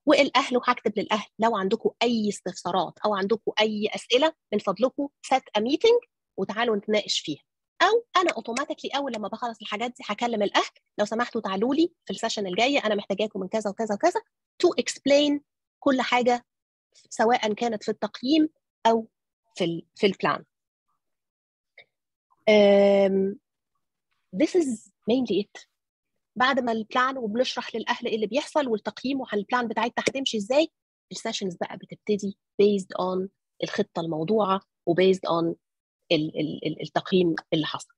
والاهل، وهكتب للاهل لو عندكم اي استفسارات او عندكم اي اسئله من فضلكم سات ا ميتنج وتعالوا نتناقش فيها. او انا اوتوماتيكلي اول لما بخلص الحاجات دي هكلم الاهل لو سمحتوا تعالوا لي في السيشن الجايه انا محتاجاكم من كذا وكذا وكذا تو اكسبلين كل حاجه سواء كانت في التقييم او في ال في البلان. um, this is mainly it. بعد ما البلان وبنشرح للاهل ايه اللي بيحصل والتقييم وعن البلان بتاعتنا هتمشي ازاي، السيشنز بقى بتبتدي based on الخطه الموضوعه وبيزد on ال ال التقييم اللي حصل.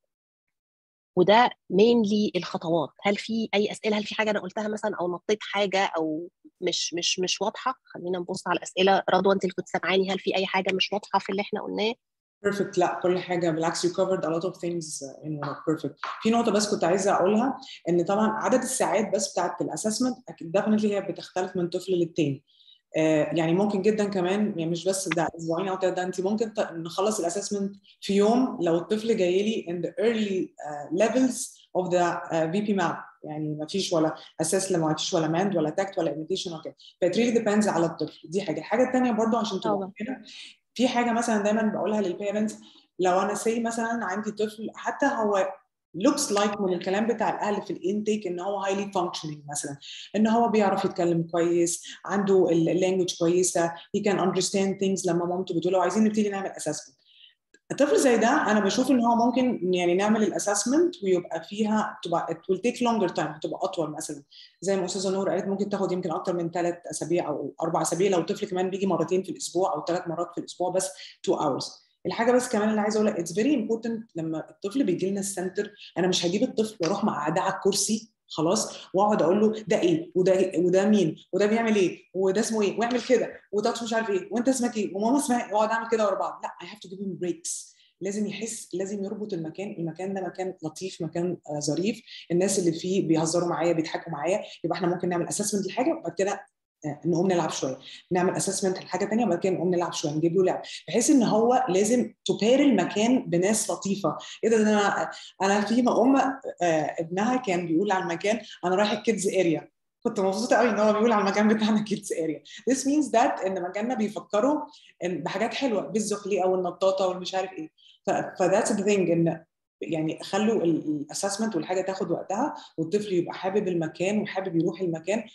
وده mainly الخطوات. هل في اي اسئله؟ هل في حاجه انا قلتها مثلا او نطيت حاجه او مش مش مش واضحه؟ خلينا نبص على الاسئله. رضوى انت اللي كنت سامعاني، هل في اي حاجه مش واضحه في اللي احنا قلناه؟ perfect. لا كل حاجه بالعكس you covered a lot of things in one. perfect. في نقطه بس كنت عايزه اقولها، ان طبعا عدد الساعات بس بتاعه الاسسمنت اكيد definitely هي بتختلف من طفل للتاني. آه يعني ممكن جدا كمان، يعني مش بس ده اسبوعين او ثلاثه، انت ممكن نخلص الاسسمنت في يوم لو الطفل جاي لي in the early uh, levels of the uh, في بي map، يعني ما فيش ولا اساس، ما فيش ولا ماند ولا تاكت ولا imitation وكده، فit really depends على الطفل. دي حاجه. الحاجه الثانيه برضو عشان تبقى هنا في حاجه مثلا دايما بقولها للبيرنتس، لو انا سي مثلا عندي طفل حتى هو looks like من الكلام بتاع الاهل في الانتيك ان هو highly functioning، مثلا ان هو بيعرف يتكلم كويس، عنده اللانجوج كويسه، he can understand things لما مامته بتقول له عايزين نبتدي نعمل اسسمنت. الطفل زي ده انا بشوف ان هو ممكن يعني نعمل الاسسمنت ويبقى فيها تبقى it will take longer time، تبقى اطول، مثلا زي ما استاذه نور قالت ممكن تاخد يمكن اكتر من ثلاث اسابيع او اربع اسابيع لو الطفل كمان بيجي مرتين في الاسبوع او ثلاث مرات في الاسبوع بس two hours. الحاجه بس كمان اللي عايزه اقولها it's very important لما الطفل بيجي لنا السنتر، انا مش هجيب الطفل واروح مقعداه على الكرسي خلاص واقعد اقول له ده ايه وده وده مين وده بيعمل ايه وده اسمه ايه واعمل كده وده مش عارف ايه وانت اسمك ايه وماما اسمها ايه، واقعد اعمل كده ورا بعض. لا I have to give him breaks. لازم يحس، لازم يربط المكان، المكان ده مكان لطيف، مكان آه ظريف، الناس اللي فيه بيهزروا معايا بيضحكوا معايا، يبقى احنا ممكن نعمل اسسمنت لحاجه وبعد كده نقوم نلعب شويه، نعمل اسسمنت لحاجه ثانيه وبعد كده نقوم نلعب شويه، نجيب له لعب، بحيث ان هو لازم تبير المكان بناس لطيفه. ايه ده, ده انا انا في ام آه ابنها كان بيقول على المكان انا رايح الكيدز اريا، كنت مبسوطه قوي ان هو بيقول على المكان بتاعنا كيدز اريا. This means that ان مكاننا بيفكروا بحاجات حلوه بالزحليقه والنطاطه والمش عارف ايه. فذاتس ذا ثينج، ان يعني خلوا الاسسمنت والحاجه تاخد وقتها والطفل يبقى حابب المكان وحابب يروح المكان،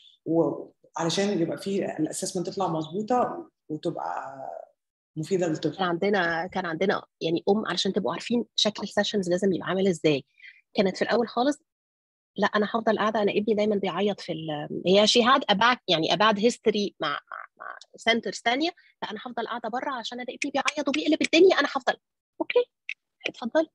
وعلشان يبقى فيه الاسسمنت تطلع مظبوطه وتبقى مفيده للطفل. كان عندنا كان عندنا يعني ام، علشان تبقوا عارفين شكل السيشنز لازم يبقى عامل ازاي. كانت في الاول خالص لا انا هفضل قاعده، انا ابني دايما بيعيط في ال... هي شي هاد اباك يعني اباد هيستوري مع مع مع سنترز ثانيه، لا انا هفضل قاعده بره عشان انا ابني بيعيط وبيقلب الدنيا، انا هفضل اوكي اتفضلي.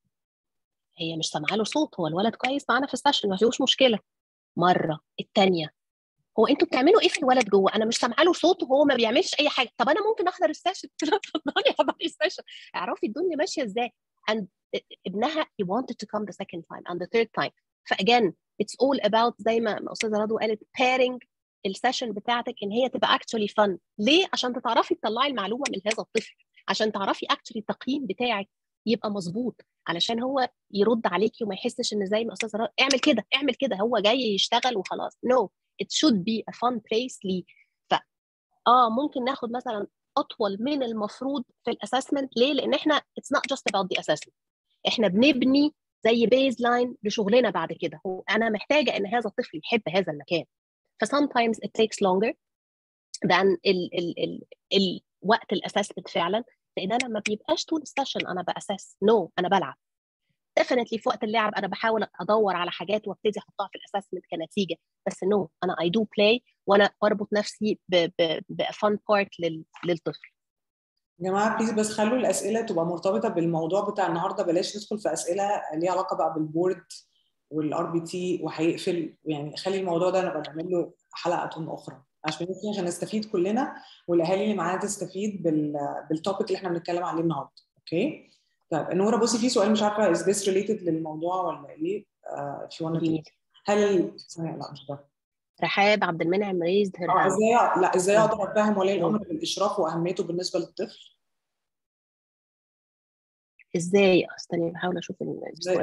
هي مش سامعه له صوت، هو الولد كويس معانا في السيشن ما فيهوش مشكله. مره الثانيه هو انتوا بتعملوا ايه في الولد جوه؟ انا مش سامعه له صوت وهو ما بيعملش اي حاجه. طب انا ممكن احضر السيشن؟ اتفضلي احضري السيشن، اعرفي الدنيا ماشيه ازاي. and ابنها he wanted to come the second time and the third time. فاجان it's all about زي ما استاذه رضوى قالت pairing السيشن بتاعتك ان هي تبقى actually fun. ليه؟ عشان تعرفي تطلعي المعلومه من هذا الطفل، عشان تعرفي actually التقييم بتاعك يبقى مظبوط، علشان هو يرد عليكي وما يحسش ان زي ما استاذه رضوى اعمل كده اعمل كده هو جاي يشتغل وخلاص. no it should be a fun place ليه. ف اه ممكن ناخد مثلا اطول من المفروض في الاسسمنت. ليه؟ لان احنا it's not just about the assessment، احنا بنبني زي بيز لاين لشغلنا بعد كده. هو انا محتاجه ان هذا الطفل يحب هذا المكان. ف sometimes it takes longer than ال ال ال ال وقت الاسسمنت فعلا، لان انا ما بيبقاش طول السيشن انا باسس. نو no, انا بلعب definitely في وقت اللعب انا بحاول ادور على حاجات وابتدي احطها في الاسسمنت كنتيجه، بس نو no, انا I do play وانا بربط نفسي ب ب fun part لل, للطفل. يا جماعه بليز بس خلوا الاسئله تبقى مرتبطه بالموضوع بتاع النهارده، بلاش ندخل في اسئله ليها علاقه بقى بالبورد والار بي تي وهيقفل، يعني خلي الموضوع ده نبقى نعمل له حلقه اخرى عشان عشان نستفيد كلنا والاهالي اللي معانا تستفيد بال بالتوبيك اللي احنا بنتكلم عليه النهارده. اوكي طيب نورا بصي في سؤال مش عارفه is this related للموضوع ولا ايه؟ uh, if you want to هل ثانيه لا مش ده رحاب عبد المنعم raised her اه hand. ازاي لا ازاي اقدر افهم ولي الامر بالاشراف واهميته بالنسبه للطفل؟ ازاي؟ استني بحاول اشوف السؤال.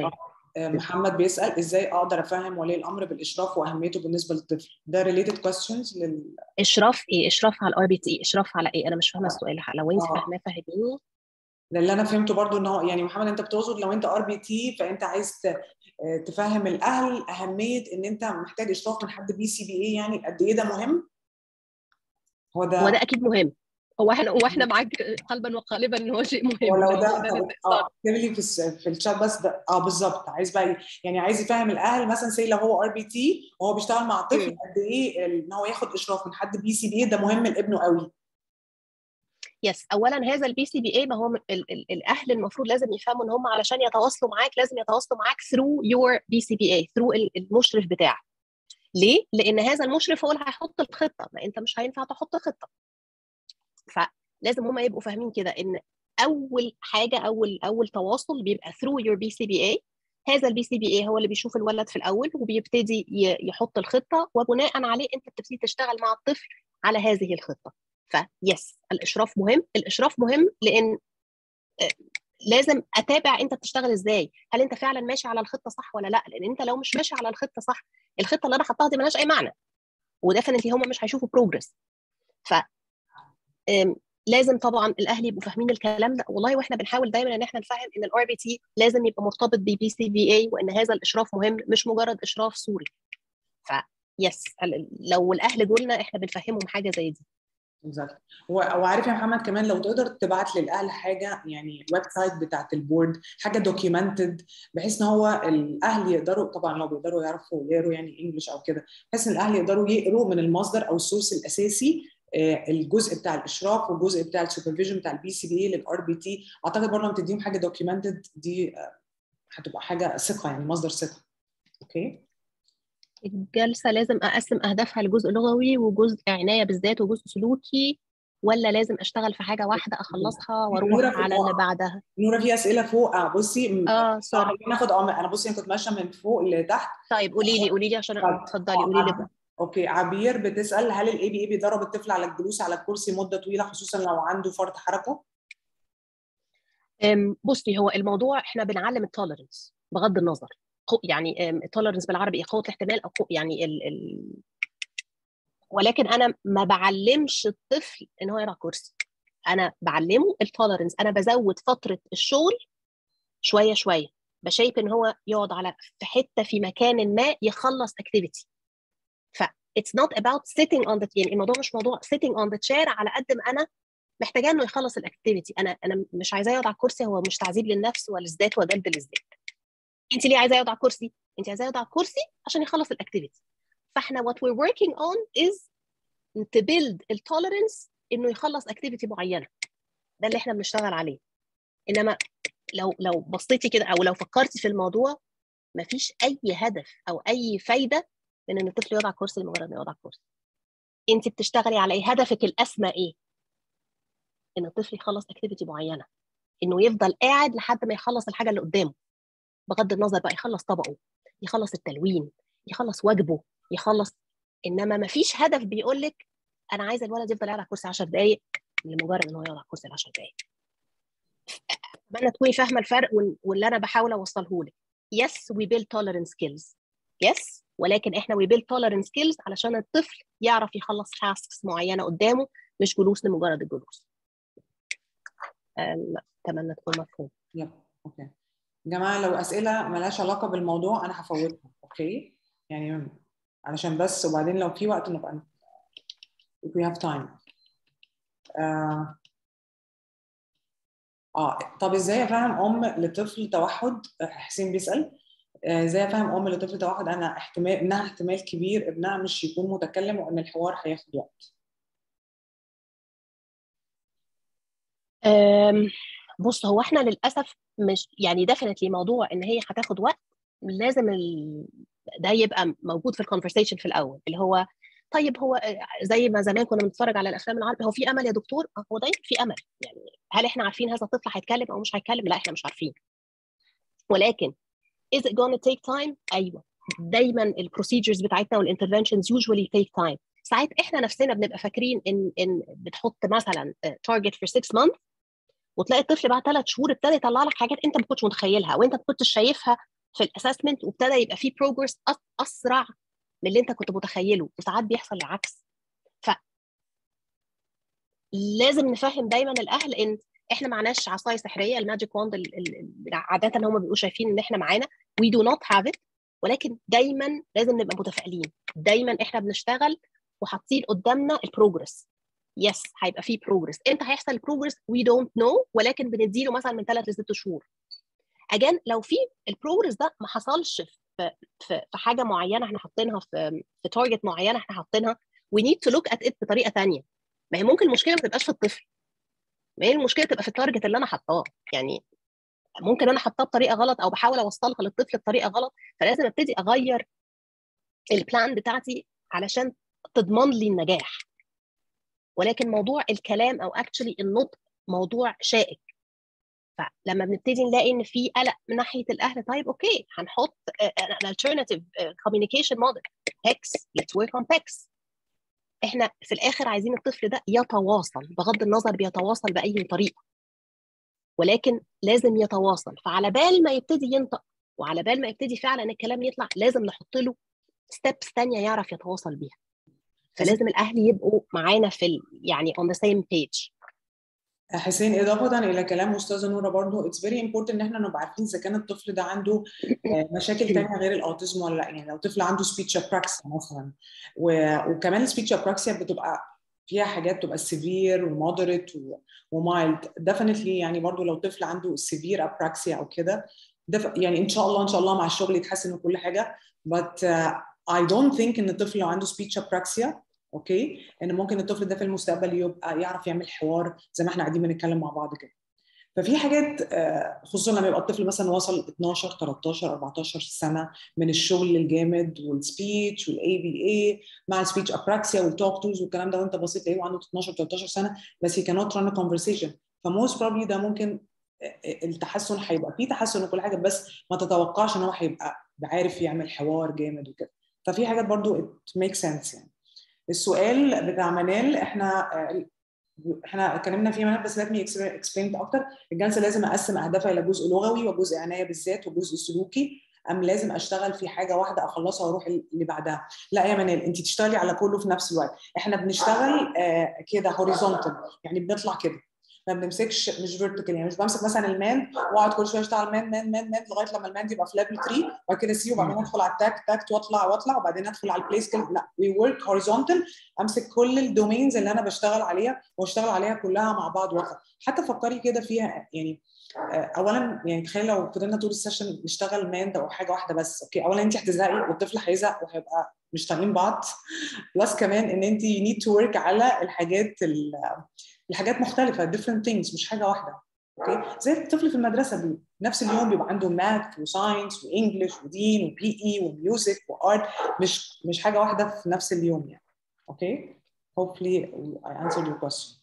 محمد بيسأل ازاي اقدر افهم ولي الامر بالاشراف واهميته بالنسبه للطفل. ده related questions لل اشراف ايه؟ اشراف على الار بي تي؟ اشراف على ايه؟ انا مش فاهمه السؤال، لو انت فاهماه فهميني. اللي انا فهمته برضو ان هو يعني محمد انت بتقصد لو انت ار بي تي فانت عايز تفهم الاهل اهميه ان انت محتاج اشراف من حد بي سي بي اي، يعني قد ايه ده مهم. هو ده هو ده اكيد مهم. هو احنا هو احنا معاك قلبا وقالبا ان هو شيء مهم. ولو بس ده هو ده اه اكتب لي في في الشات بس ده. اه بالظبط، عايز بقى يعني عايز يفهم الاهل مثلا سي لو هو ار بي تي وهو بيشتغل مع طفل قد ايه ان هو ياخد اشراف من حد بي سي بي اي، ده مهم لابنه قوي. يس، اولا هذا البي سي بي اي، ما هو ال ال الاهل المفروض لازم يفهموا ان هم علشان يتواصلوا معاك لازم يتواصلوا معاك through your بي سي بي اي، through المشرف بتاعك. ليه؟ لان هذا المشرف هو اللي هيحط الخطه، ما انت مش هينفع تحط خطه. فلازم هم يبقوا فاهمين كده ان اول حاجه، اول اول تواصل بيبقى through your بي سي بي اي. هذا البي سي بي اي هو اللي بيشوف الولد في الاول وبيبتدي يحط الخطه، وبناء عليه انت بتبتدي تشتغل مع الطفل على هذه الخطه. فيس، الاشراف مهم. الاشراف مهم لان لازم اتابع انت بتشتغل ازاي، هل انت فعلا ماشي على الخطه صح ولا لا؟ لان انت لو مش ماشي على الخطه صح، الخطه اللي انا حطاها دي مالهاش اي معنى، وديفنتلي هم مش هيشوفوا بروجرس. ف لازم طبعا الاهل يبقوا فاهمين الكلام ده والله، واحنا بنحاول دايما ان احنا نفهم ان الار بي تي لازم يبقى مرتبط ببي سي بي اي، وان هذا الاشراف مهم مش مجرد اشراف صوري. ف يس، لو الاهل قلنا احنا بنفهمهم حاجه زي دي. بالظبط. وعارف يا محمد كمان لو تقدر تبعت للاهل حاجه، يعني ويب سايت بتاعت البورد، حاجه دوكيومنتد، بحيث ان هو الاهل يقدروا، طبعا لو بيقدروا يعرفوا يقروا يعني انجلش او كده، بحيث ان الاهل يقدروا يقروا من المصدر او السورس الاساسي الجزء بتاع الاشراف والجزء بتاع السوبرفيجن بتاع البي سي بي اي للار بي تي. اعتقد برضه لما تديهم حاجه دوكيومنتد دي هتبقى حاجه ثقه، يعني مصدر ثقه. اوكي. الجلسه لازم اقسم اهدافها لجزء لغوي وجزء عنايه بالذات وجزء سلوكي، ولا لازم اشتغل في حاجه واحده اخلصها واروح على اللي بعدها؟ نورة في اسئله فوق. اه بصي اه سوري، ناخد اه انا بصي انا كنت ماشيه من فوق لتحت. طيب قولي لي قولي لي عشان اتفضلي قولي لي. اوكي. عبير بتسال هل الاي بي اي بيدرب الطفل على الجلوس على الكرسي مده طويله خصوصا لو عنده فرط حركه؟ بصي، هو الموضوع احنا بنعلم التوليرنس بغض النظر، يعني التوليرنس بالعربي قوه الاحتمال، او يعني ال ال ولكن انا ما بعلمش الطفل ان هو يقرا كرسي، انا بعلمه التوليرنس. انا بزود فتره الشغل شويه شويه، بشايف ان هو يقعد على في حته في مكان ما يخلص اكتيفيتي. ف it's not about sitting on the يعني الموضوع مش موضوع sitting on the chair على قد ما انا محتاجه انه يخلص الاكتيفيتي. انا انا مش عايزاه يقعد على الكرسي، هو مش تعذيب للنفس ولا ازداد وجلد للذات. انت ليه عايزاه يقعد على الكرسي؟ انت عايزاه يقعد على الكرسي عشان يخلص الاكتيفيتي. فاحنا what we're working on is to build التوليرنس انه يخلص اكتيفيتي معينه، ده اللي احنا بنشتغل عليه. انما لو لو بصيتي كده او لو فكرتي في الموضوع، مفيش اي هدف او اي فايده من ان الطفل يقعد على الكرسي لمجرد انه يقعد على الكرسي. انت بتشتغلي على ايه؟ هدفك الاسمى ايه؟ ان الطفل يخلص اكتيفيتي معينه، انه يفضل قاعد لحد ما يخلص الحاجه اللي قدامه، بغض النظر بقى يخلص طبقه، يخلص التلوين، يخلص واجبه، يخلص. انما ما فيش هدف بيقول لك انا عايزه الولد يفضل قاعد على الكرسي عشر دقائق لمجرد ان هو يقعد على الكرسي عشر دقائق. اتمنى تكوني فاهمه الفرق واللي انا بحاول اوصله لك. يس وي بيلد tolerance skills، يس، ولكن احنا وي بيلد tolerance skills علشان الطفل يعرف يخلص تاسكس معينه قدامه، مش جلوس لمجرد الجلوس. اتمنى تكون مفهوم. يب. اوكي يا جماعه، لو اسئله مالهاش علاقه بالموضوع انا هفوتها. اوكي يعني علشان بس، وبعدين لو في وقت نبقى if we have time. آه. اه طب ازاي افهم ام لطفل توحد؟ حسين بيسال ازاي افهم ام لطفل توحد انا احتمال انها احتمال كبير ابنها مش يكون متكلم وان الحوار هياخد وقت. بص، هو احنا للاسف مش يعني ديفينتلي موضوع ان هي هتاخد وقت، لازم ال... ده يبقى موجود في الكونفرسيشن في الاول، اللي هو طيب هو زي ما زمان كنا بنتفرج على الافلام العربي، هو في امل يا دكتور؟ هو دايما في امل. يعني هل احنا عارفين هذا الطفل هيتكلم او مش هيتكلم؟ لا احنا مش عارفين. ولكن is it gonna take time؟ ايوه، دايما البروسيجرز بتاعتنا والانترفنشنز usually take time. ساعات احنا نفسنا بنبقى فاكرين ان ان بتحط مثلا تارجت for six months، وتلاقي الطفل بعد ثلاث شهور ابتدى يطلع لك حاجات انت ما كنتش متخيلها وانت ما كنتش شايفها في الاسسمنت وابتدى يبقى فيه بروجرس اسرع من اللي انت كنت متخيله، وساعات بيحصل العكس. ف لازم نفهم دايما الاهل ان احنا معناش عصايه سحريه الماجيك واند، عاده هم بيبقوا شايفين ان احنا معانا we do not have it، ولكن دايما لازم نبقى متفائلين. دايما احنا بنشتغل وحاطين قدامنا البروجرس. يس هيبقى فيه بروجرس، امتى هيحصل البروجرس we don't know، ولكن بنديله مثلا من ثلاث لست شهور. اجان لو في البروجرس ده ما حصلش في في في حاجه معينه احنا حاطينها، في في تارجت معينه احنا حاطينها، we need to look at it بطريقه ثانيه. ما هي ممكن المشكله ما تبقاش في الطفل، ما هي المشكله تبقى في التارجت اللي انا حاطاه. يعني ممكن انا حاطاه بطريقه غلط او بحاول اوصلها للطفل بطريقه غلط، فلازم ابتدي اغير البلان بتاعتي علشان تضمن لي النجاح. ولكن موضوع الكلام او اكشلي النطق موضوع شائك، فلما بنبتدي نلاقي ان في قلق من ناحيه الاهل، طيب اوكي هنحط an alternative communication model هيكس، let's work on هيكس. احنا في الاخر عايزين الطفل ده يتواصل، بغض النظر بيتواصل باي طريقه، ولكن لازم يتواصل. فعلى بال ما يبتدي ينطق وعلى بال ما يبتدي فعلا الكلام يطلع، لازم نحط له ستيبس ثانيه يعرف يتواصل بيها. فلازم الاهل يبقوا معانا في ال... يعني on the same page. حسين، اضافه الى كلام استاذه نوره برضو اتس فيري امبورتنت ان احنا نبقى عارفين اذا كان الطفل ده عنده مشاكل ثانيه غير الاوتيزم ولا لا. يعني لو طفل عنده سبيتش ابراكسيا مثلا، وكمان السبيتش ابراكسيا بتبقى فيها حاجات بتبقى سيفير ومودريت ومايلد ديفينتلي. يعني برضو لو طفل عنده سيفير ابراكسيا او كده، يعني ان شاء الله ان شاء الله مع الشغل يتحسن وكل حاجه. but uh, I don't think ان الطفل لو عنده سبيتش ابراكسيا اوكي ان ممكن الطفل ده في المستقبل يبقى يعرف يعمل حوار زي ما احنا قاعدين بنتكلم مع بعض كده. ففي حاجات خصوصا لما يبقى الطفل مثلا وصل اتناشر تلتاشر اربعتاشر سنه من الشغل الجامد والسبيتش والاي بي اي مع السبيتش ابراكسيا والتوك تولز والكلام ده، وانت بسيط تلاقيه عنده اتناشر تلتاشر سنه بس he cannot run a conversation. فموست بروبلي ده ممكن التحسن هيبقى فيه تحسن وكل حاجه، بس ما تتوقعش ان هو هيبقى عارف يعمل حوار جامد وكده. ففي حاجات برضو it makes sense. يعني السؤال بتاع منال احنا احنا اتكلمنا فيه منال، بس let me explain اكتر. الجلسه لازم اقسم اهدافها الى جزء لغوي وجزء عنايه بالذات وجزء سلوكي، ام لازم اشتغل في حاجه واحده اخلصها واروح اللي بعدها؟ لا يا منال، انت تشتغلي على كله في نفس الوقت. احنا بنشتغل آه كده هوريزونتال، يعني بنطلع كده، ما بنمسكش مش فيرتيكال. يعني مش بمسك مثلا المان واقعد كل شويه اشتغل مان مان مان مان لغايه لما المان يبقى في ليفل تلاتة، وبعد كده سي، وبعدين ادخل على التاك تاك واطلع واطلع وبعدين ادخل على البلاي سكيل. لا، وي ورك هوريزونتال، امسك كل الدومينز اللي انا بشتغل عليها واشتغل عليها كلها مع بعض واطلع. حتى فكري كده فيها. يعني اولا يعني تخيل لو فضلنا طول السيشن نشتغل مان او حاجه واحده بس، اوكي اولا انت هتزهقي والطفل هيزهق وهيبقى مش طايقين بعض، بلس كمان ان انت you need to work على الحاجات الحاجات مختلفه different things مش حاجه واحده. اوكي زي الطفل في المدرسه نفس اليوم بيبقى عنده ماث وساينس وانجلش ودين وبي اي وميوزك وارت، مش مش حاجه واحده في نفس اليوم يعني. اوكي hopefully I answered your question.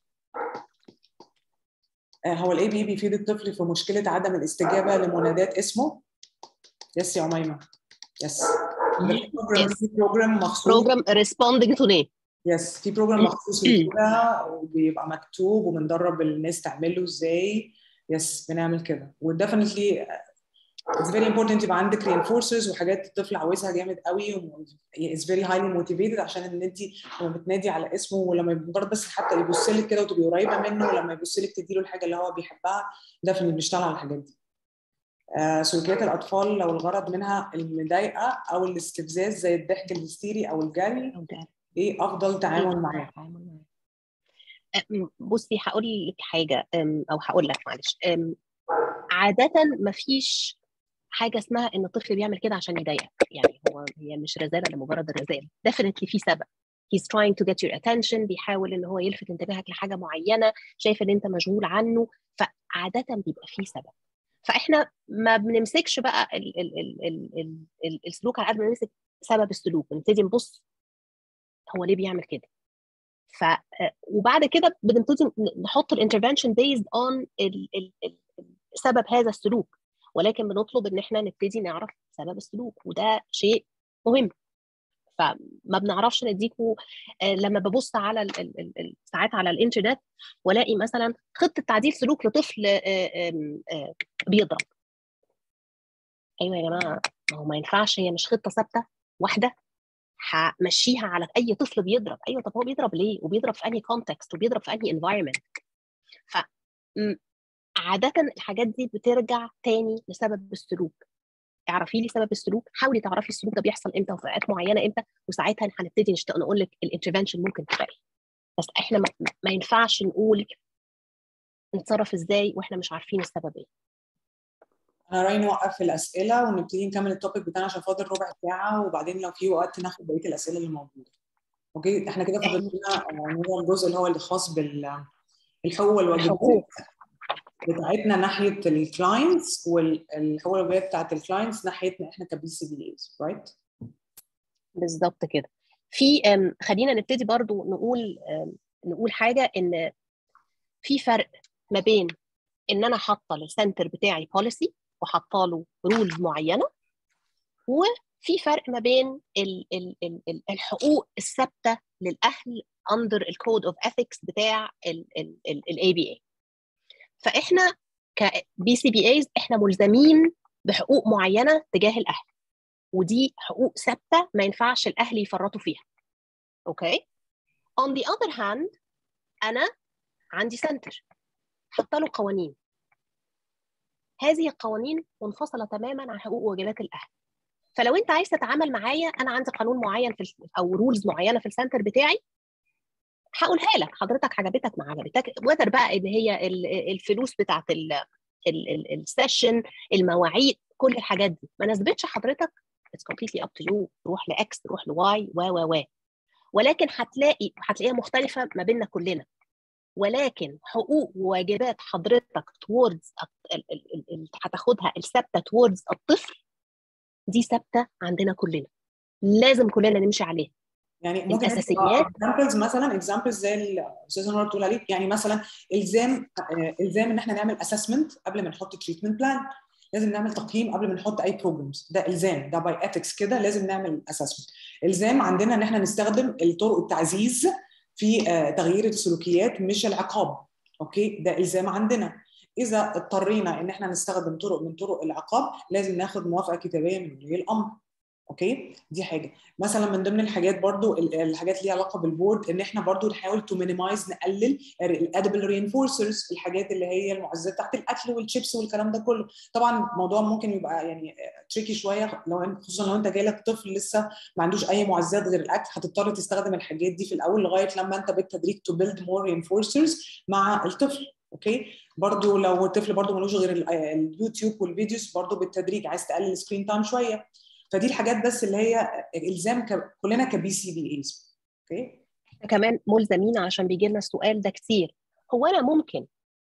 هو الاي بي بيفيد الطفل في مشكله عدم الاستجابه لمنادات اسمه؟ يس يا عميمه، يس. ده في بروجرام في بروجرام مخصوص، بروجرام responding to name. يس في بروجرام مخصوص لكده وبيبقى مكتوب وبندرب الناس تعمله ازاي. يس بنعمل كده. وديفنتلي it's very important يبقى عندك reinforcers وحاجات الطفل عاوزها جامد قوي و is very highly motivated، عشان ان انت لما بتنادي على اسمه ولما مجرد بس حتى يبص لك كده وتبقي قريبه منه، ولما يبص لك تدي له الحاجه اللي هو بيحبها، ده في اللي بنشتغل على الحاجات دي. آه سلوكيات الاطفال لو الغرض منها المضايقه او الاستفزاز زي الضحك الهستيري او الجري، ايه افضل تعامل معاه؟ بصي هقول لك حاجه او هقول لك معلش، عاده ما فيش حاجه اسمها ان الطفل بيعمل كده عشان يضايقك. يعني هو هي مش رزاله لمجرد الرزاله، definitely في سبب. he's trying to get your attention، بيحاول ان هو يلفت انتباهك لحاجه معينه، شايف ان انت مشغول عنه، فعاده بيبقى في سبب. فاحنا ما بنمسكش بقى ال ال ال ال ال ال السلوك على قد ما نمسك سبب السلوك، ونبتدي نبص هو ليه بيعمل كده. ف وبعد كده بنبتدي نحط الانترفنشن بيزد اون سبب هذا السلوك، ولكن بنطلب ان احنا نبتدي نعرف سبب السلوك، وده شيء مهم. فما بنعرفش نديكوا لما ببص على ال ال ال ساعات على الانترنت والاقي مثلا خطه تعديل سلوك لطفل بيضرب، ايوه يا جماعه، ما هو ما ينفعش، هي مش خطه ثابته واحده همشيها على اي طفل بيضرب. ايوه طب هو بيضرب ليه؟ وبيضرب في انهي كونتكست؟ وبيضرب في انهي انفايرمنت؟ ف عاده الحاجات دي بترجع تاني لسبب السلوك. اعرفي لي سبب السلوك، حاولي تعرفي السلوك ده بيحصل امتى وفي اوقات معينه امتى، وساعتها هنبتدي نشتغل نقول لك الانترفنشن ممكن تبقى ايه. بس احنا ما, ما ينفعش نقول نتصرف ازاي واحنا مش عارفين السبب ايه. انا رايي نوقف الاسئله ونبتدي نكمل التوبيك بتاعنا عشان فاضل ربع ساعه، وبعدين لو في وقت ناخد بقيه الاسئله اللي موجوده. اوكي، احنا كده فاضل لنا يعني الجزء اللي هو اللي خاص بالحقوق والواجبات الحقوق بتاعتنا ناحيه الكلاينتس، والحقوق والواجبات بتاعت الكلاينتس ناحيتنا احنا كبي سي بي ايز، رايت؟ بالظبط كده. في خلينا نبتدي برضو نقول نقول حاجه، ان في فرق ما بين ان انا حاطه للسنتر بتاعي بوليسي وحاطه له رولز معينه، وفي فرق ما بين ال ال ال الحقوق الثابته للاهل اندر الكود اوف اثكس بتاع الاي بي اي. فاحنا كبي سي بي ايز احنا ملزمين بحقوق معينه تجاه الاهل، ودي حقوق ثابته ما ينفعش الاهل يفرطوا فيها. اوكي. on the other hand انا عندي سنتر حاطه له قوانين، هذه القوانين منفصله تماما عن حقوق وواجبات الاهل. فلو انت عايز تتعامل معايا، انا عندي قانون معين في او رولز معينه في السنتر بتاعي، هقولها لك، حضرتك عجبتك ما عجبتك، وذر بقى اللي هي الفلوس بتاعت السيشن، المواعيد، كل الحاجات دي ما ناسبتش حضرتك، it's completely up to you، روح لاكس، روح لواي، و و و ولكن هتلاقي هتلاقيها مختلفه ما بيننا كلنا. ولكن حقوق وواجبات حضرتك towards هتاخدها الثابته towards الطفل، دي ثابته عندنا كلنا، لازم كلنا نمشي عليها. يعني ممكن الاساسيات اكزامبلز، مثلا اكزامبلز زي الاستاذه نور بتقول عليه، يعني مثلا الزام الزام ان احنا نعمل اسسمنت قبل ما نحط تريتمنت بلان، لازم نعمل تقييم قبل ما نحط اي بروجرامز، ده الزام، ده باي اثكس كده لازم نعمل اسسمنت. الزام عندنا ان احنا نستخدم الطرق التعزيز في تغيير السلوكيات مش العقاب. اوكي، ده الزام عندنا. اذا اضطرينا ان احنا نستخدم طرق من طرق العقاب لازم ناخد موافقه كتابيه من ولي الامر. اوكي، دي حاجه. مثلا من ضمن الحاجات برضو الحاجات ليها علاقه بالبورد، ان احنا برضو نحاول تو مينيمايز، نقلل الادبل رينفورسرز، الحاجات اللي هي المعززات بتاعت الاكل والشيبس والكلام ده كله. طبعا الموضوع ممكن يبقى يعني تريكي شويه، لو خصوصا لو انت جايلك طفل لسه ما عندوش اي معززات غير الاكل، هتضطر تستخدم الحاجات دي في الاول لغايه لما انت بالتدريج تو بيلد مور رينفورسرز مع الطفل. اوكي، برضو لو الطفل برضو ملوش غير اليوتيوب والفيديوز، برضو بالتدريج عايز تقلل السكرين تايم شويه. فدي الحاجات بس اللي هي الزام كلنا كبي سي بي ايز. اوكي، كمان ملزمين عشان بيجي لنا السؤال ده كتير، هو انا ممكن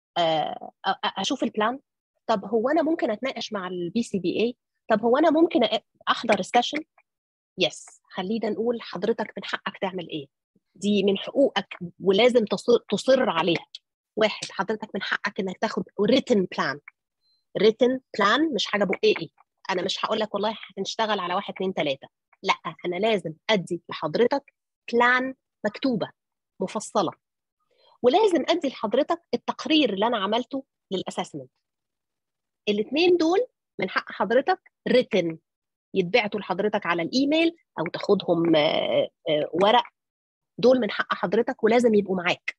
اشوف البلان؟ طب هو انا ممكن اتناقش مع البي سي بي اي؟ طب هو انا ممكن احضر السيشن؟ يس، خلينا نقول حضرتك من حقك تعمل ايه، دي من حقوقك ولازم تصر, تصر عليها. واحد، حضرتك من حقك انك تاخد written plan. written plan مش حاجه بقائي، انا مش هقول لك والله هنشتغل على واحد اتنين تلاته، لا، انا لازم ادي لحضرتك بلان مكتوبه مفصله، ولازم ادي لحضرتك التقرير اللي انا عملته للاسسمنت. الاثنين دول من حق حضرتك written، يتبعتوا لحضرتك على الايميل او تاخدهم ورق، دول من حق حضرتك ولازم يبقوا معاك.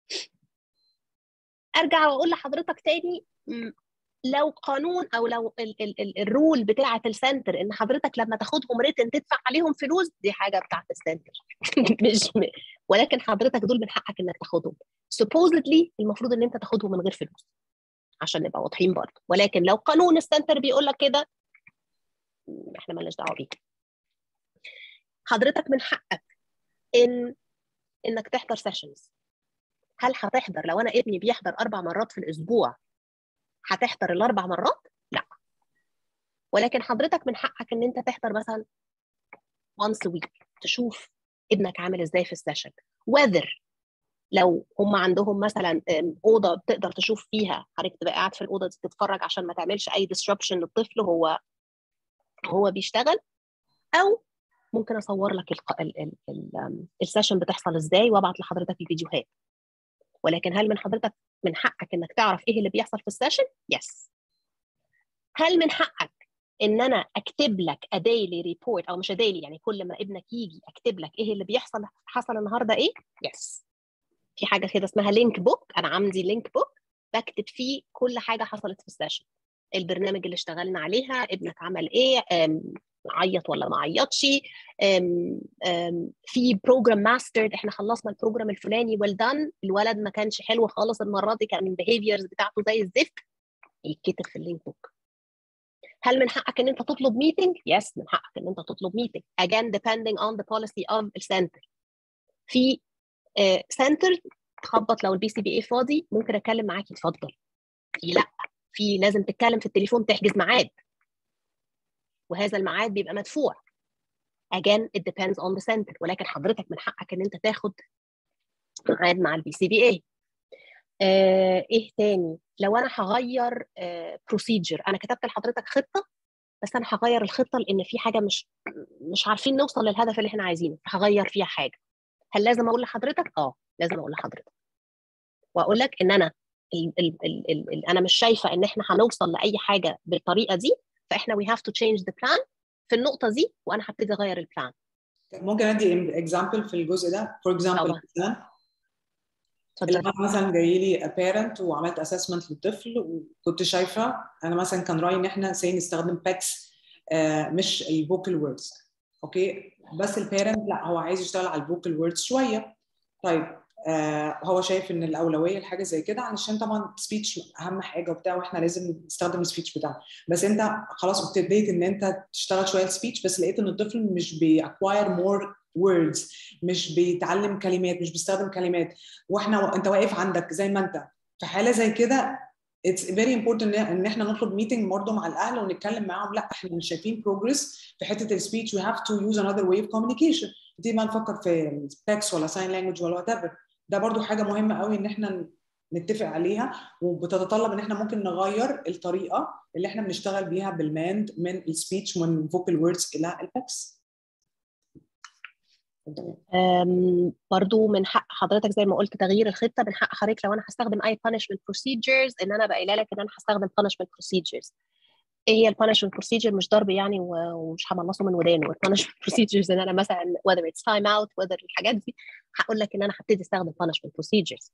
ارجع واقول لحضرتك تاني، لو قانون او لو ال ال ال الرول بتاعه السنتر ان حضرتك لما تاخدهم ريتن تدفع عليهم فلوس، دي حاجه بتاعه السنتر مش م... ولكن حضرتك دول من حقك انك تاخدهم. supposedly المفروض ان انت تاخدهم من غير فلوس عشان نبقى واضحين برضه، ولكن لو قانون السنتر بيقول لك كده احنا مالناش دعوه بيه. حضرتك من حقك ان انك تحضر سيشنز. هل هتحضر لو انا ابني بيحضر اربع مرات في الاسبوع هتحضر الاربع مرات؟ لا، ولكن حضرتك من حقك ان انت تحضر مثلا once a week، تشوف ابنك عامل ازاي في السيشن. whether لو هم عندهم مثلا اوضه بتقدر تشوف فيها، حضرتك تبقى قاعد في الاوضه دي تتفرج عشان ما تعملش اي disruption للطفل هو هو بيشتغل، او ممكن اصور لك السيشن بتحصل ازاي وابعت لحضرتك الفيديوهات. ولكن هل من حضرتك من حقك انك تعرف ايه اللي بيحصل في السيشن؟ يس. هل من حقك ان انا اكتب لك a daily report او مش a daily، يعني كل ما ابنك يجي اكتب لك ايه اللي بيحصل، حصل النهارده ايه. يس yes. في حاجه كده اسمها لينك بوك، انا عندي لينك بوك بكتب فيه كل حاجه حصلت في السيشن، البرنامج اللي اشتغلنا عليها، ابنك عمل ايه، عيط ولا ما عيطش، في بروجرام ماستر احنا خلصنا البروجرام الفلاني ويل دان، الولد ما كانش حلو خالص المره دي، كان البيهيفيرز بتاعته زي الزفت، يتكتب في اللينك بوك. هل من حقك ان انت تطلب ميتنج؟ يس yes, من حقك ان انت تطلب ميتنج. again depending on the policy of السنتر. في سنتر uh, تخبط لو البي سي بي اي فاضي ممكن اتكلم معاكي، اتفضل. في لا، في لازم تتكلم في التليفون تحجز ميعاد، وهذا الميعاد بيبقى مدفوع. again it depends on the center، ولكن حضرتك من حقك ان انت تاخد ميعاد مع البي سي بي اي. آه، ايه تاني؟ لو انا هغير بروسيجر، آه، انا كتبت لحضرتك خطه بس انا هغير الخطه لان في حاجه مش مش عارفين نوصل للهدف اللي احنا عايزينه، هغير فيها حاجه، هل لازم اقول لحضرتك؟ اه لازم اقول لحضرتك، واقول لك ان انا ال ال ال ال ال انا مش شايفه ان احنا هنوصل لاي حاجه بالطريقه دي، فاحنا we have to change the plan في النقطه دي، وانا هبتدي اغير البلان. ممكن ادي اكزامبل في الجزء ده؟ فور اكزامبل مثلا اللي انا مثلا جاي لي بيرنت وعملت اسسمنت للطفل وكنت شايفه انا مثلا كان رايي ان احنا سي نستخدم باكس آه مش الفوكال ووردز، اوكي، بس البيرنت لا هو عايز يشتغل على الفوكال ووردز شويه. طيب آه هو شايف ان الاولويه لحاجه زي كده علشان طبعا سبيتش اهم حاجه وبتاع، واحنا لازم نستخدم السبيتش بتاعنا، بس انت خلاص ابتديت ان انت تشتغل شويه السبيتش بس لقيت ان الطفل مش بيأكواير مور ووردز، مش بيتعلم كلمات، مش بيستخدم كلمات، واحنا انت واقف عندك زي ما انت. في حاله زي كده it's very important ان احنا نطلب ميتنج برضه مع الاهل ونتكلم معاهم، لا احنا مش شايفين بروجرس في حته السبيتش، we have to use another way of communication، دي ما نفكر في تكست ولا ساين لانجوج ولا وات ايفر. ده برضه حاجه مهمه قوي ان احنا نتفق عليها، وبتتطلب ان احنا ممكن نغير الطريقه اللي احنا بنشتغل بيها بالماند من السبيتش ومن الفوكال ووردز الى التكست. برضو من حق حضرتك زي ما قلت تغيير الخطه، من حق حضرتك لو انا هستخدم اي punishment procedures ان انا بقى لك ان انا هستخدم punishment procedures. ايه هي البانشمنت بروسيجر؟ مش ضرب يعني ومش هملصه من ودانه. البانشمنت بروسيجرز ان انا مثلا whether it's time out whether الحاجات دي هقول لك ان انا هبتدي استخدم punishment procedures.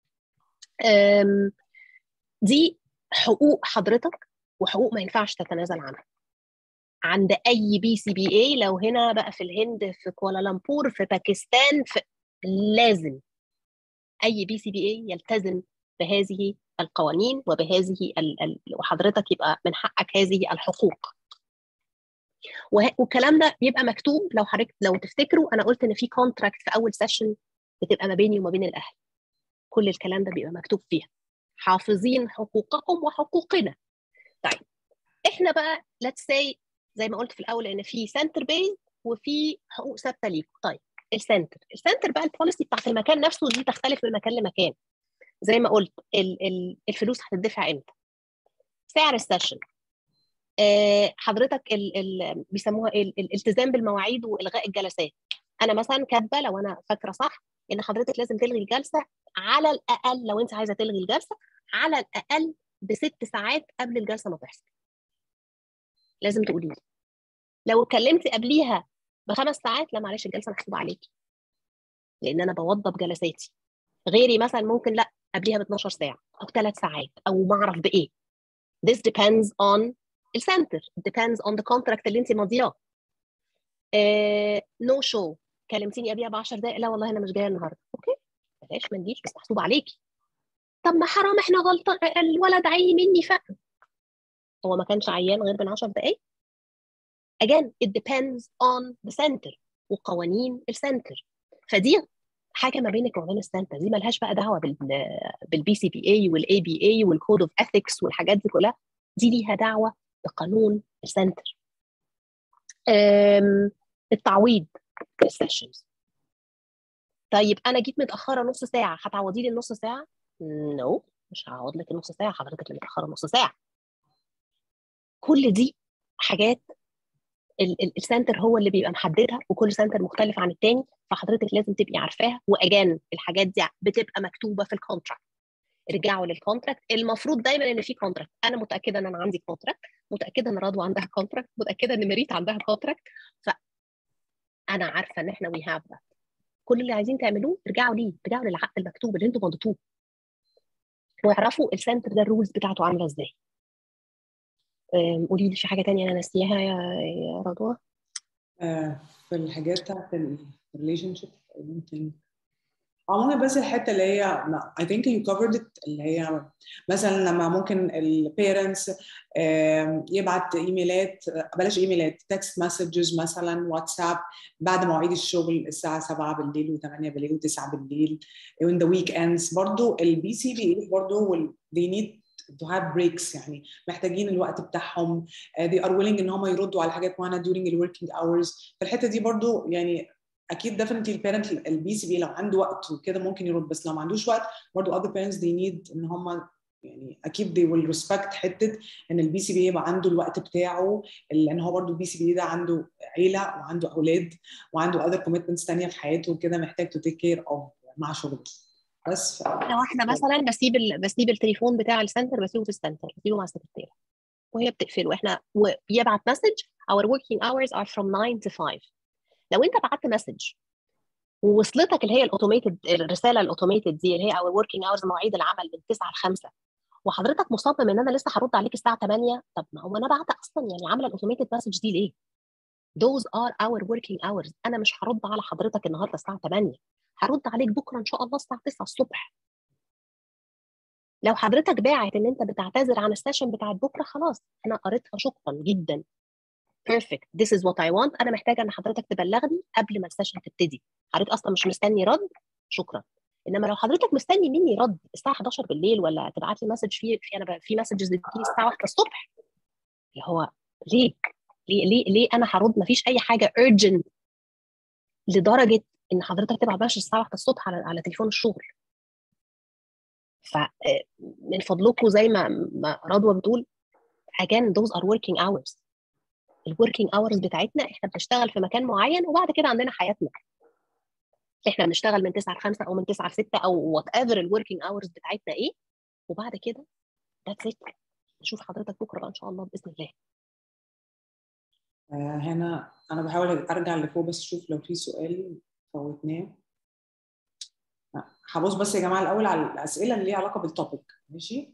دي حقوق حضرتك وحقوق ما ينفعش تتنازل عنها عند اي بي سي بي اي، لو هنا بقى في الهند في كوالالمبور في باكستان في لازم اي بي سي بي اي يلتزم بهذه القوانين وبهذه ال... ال... وحضرتك يبقى من حقك هذه الحقوق. والكلام ده بيبقى مكتوب، لو حضرتك لو تفتكروا انا قلت ان في كونتراكت في اول سيشن بتبقى ما بيني وما بين الاهل، كل الكلام ده بيبقى مكتوب فيها حافظين حقوقكم وحقوقنا. طيب احنا بقى let's say زي ما قلت في الاول ان في سنتر بيز وفي حقوق ثابته ليكم. طيب السنتر السنتر بقى البوليسي بتاعت المكان نفسه دي تختلف من مكان لمكان. زي ما قلت ال ال الفلوس هتدفع امتى، سعر السيشن، آه حضرتك ال ال بيسموها ايه الالتزام بالمواعيد والغاء الجلسات. انا مثلا كاتبه لو انا فاكره صح ان حضرتك لازم تلغي الجلسه على الاقل، لو انت عايزه تلغي الجلسه على الاقل بست ساعات قبل الجلسه ما تحصل، لازم تقولي لي. لو اتكلمتي قبليها بخمس ساعات لا معلش الجلسه محسوبه عليكي، لان انا بوضب جلساتي. غيري مثلا ممكن لا قبليها ب اتناشر ساعه او ثلاث ساعات او ما اعرف بايه. This depends on السنتر، depends on the contract اللي انت ماضياه. نو شو كلمتيني قبليها ب عشر دقائق، لا والله انا مش جايه النهارده، اوكي بلاش ما نجيش بس محسوب عليكي. طب ما حرام احنا غلطان الولد عيني مني فعلا، هو ما كانش عيان غير من عشر دقائق. again it depends on the center وقوانين السنتر. فدي حاجه ما بينك وبين السنتر، دي مالهاش بقى دعوه بال بالبي سي بي اي والاي بي اي والكود اوف اثكس والحاجات دي كلها، دي ليها دعوه بقانون السنتر. التعويض السيشنز، طيب انا جيت متاخره نص ساعه هتعوضي لي النص ساعه؟ نو no. مش هعوض لك النص ساعه، حضرتك اللي متاخره نص ساعه. كل دي حاجات السنتر هو اللي بيبقى محددها، وكل سنتر مختلف عن التاني، فحضرتك لازم تبقي عارفاها. واجان الحاجات دي بتبقى مكتوبه في الكونتراكت. ارجعوا للكونتراكت. المفروض دايما ان في كونتراكت، انا متاكده ان انا عندي كونتراكت، متاكده ان رضوى عندها كونتراكت، متاكده ان ميريت عندها كونتراكت، فانا عارفه ان احنا وي هاف ذات. كل اللي عايزين تعملوه ارجعوا ليه، ارجعوا للعقد المكتوب اللي انتوا مضيتوه، واعرفوا السنتر ده الرولز بتاعته عامله ازاي. قولي لي في حاجه تانية انا ناسيها يا يا رضوى؟ آه في الحاجات بتاعت الريليشن شيب ممكن عموما، بس الحته اللي هي I think you covered it، اللي هي مثلا لما ممكن البيرنتس يبعت ايميلات، بلاش ايميلات، تكست مسجز مثلا، واتساب بعد مواعيد الشغل الساعه سبعة بالليل و8 بالليل و9 بالليل وين ذا ويك اندز. برضه البي سي بي اي برضه they need to have breaks، يعني محتاجين الوقت بتاعهم. they are willing ان هم يردوا على حاجات معينه during the working hours. فالحته دي برضه يعني اكيد definitely البيرنت البي سي بي لو عنده وقت وكده ممكن يرد، بس لو ما عندوش وقت برضه other parents they need ان هم يعني اكيد they will respect حته ان البي سي بي يبقى عنده الوقت بتاعه، لان هو برضه البي سي بي ده عنده عيله وعنده اولاد وعنده other commitments ثانيه في حياته وكده، محتاج to take care of مع شغله. بس ف... لو احنا مثلا بسيب ال... بسيب التليفون بتاع السنتر، بسيبه في السنتر، بسيبه مع السكرتيره وهي بتقفله، احنا ويبعت مسج our working hours are from nine to five. لو انت بعت مسج ووصلتك اللي هي الاوتوميتد، الرساله الاوتوميتد دي اللي هي our working hours مواعيد العمل من تسعة ل خمسة، وحضرتك مصمم ان انا لسه هرد عليك الساعه ثمانية، طب ما هو انا بعت اصلا يعني عامله الاوتوميتد مسج دي ليه؟ those are our working hours. انا مش هرد على حضرتك النهارده الساعه ثمانية، هرد عليك بكره ان شاء الله الساعه تسعة الصبح. لو حضرتك باعت ان انت بتعتذر عن السيشن بتاعت بكره، خلاص انا قريتها، شكرا جدا، perfect this is what I want. انا محتاجه ان حضرتك تبلغني قبل ما السيشن تبتدي، حضرتك اصلا مش مستني رد، شكرا. انما لو حضرتك مستني مني رد الساعه حداشر بالليل، ولا تبعت لي مسج في, في انا في مسجز بتجيلي الساعه واحدة الصبح، اللي هو ليه ليه ليه, ليه انا هرد؟ مفيش اي حاجه urgent لدرجه ان حضرتك تبعت مسج الساعه واحدة الصبح على على تليفون الشغل. فمن فضلكم زي ما ما رضوى بتقول again those are working hours. الوركينج اورز بتاعتنا احنا بنشتغل في مكان معين، وبعد كده عندنا حياتنا، احنا بنشتغل من تسعة ل خمسة او من تسعة ل ستة او وات ايفر الوركينج اورز بتاعتنا ايه، وبعد كده ذاتس ات. نشوف حضرتك بكره بقى ان شاء الله باذن الله. آه هنا انا بحاول ارجع لفوق بس اشوف لو في سؤال فوتناه. هبص بس يا جماعه الاول على الاسئله اللي ليها علاقه بالتوبيك، ماشي؟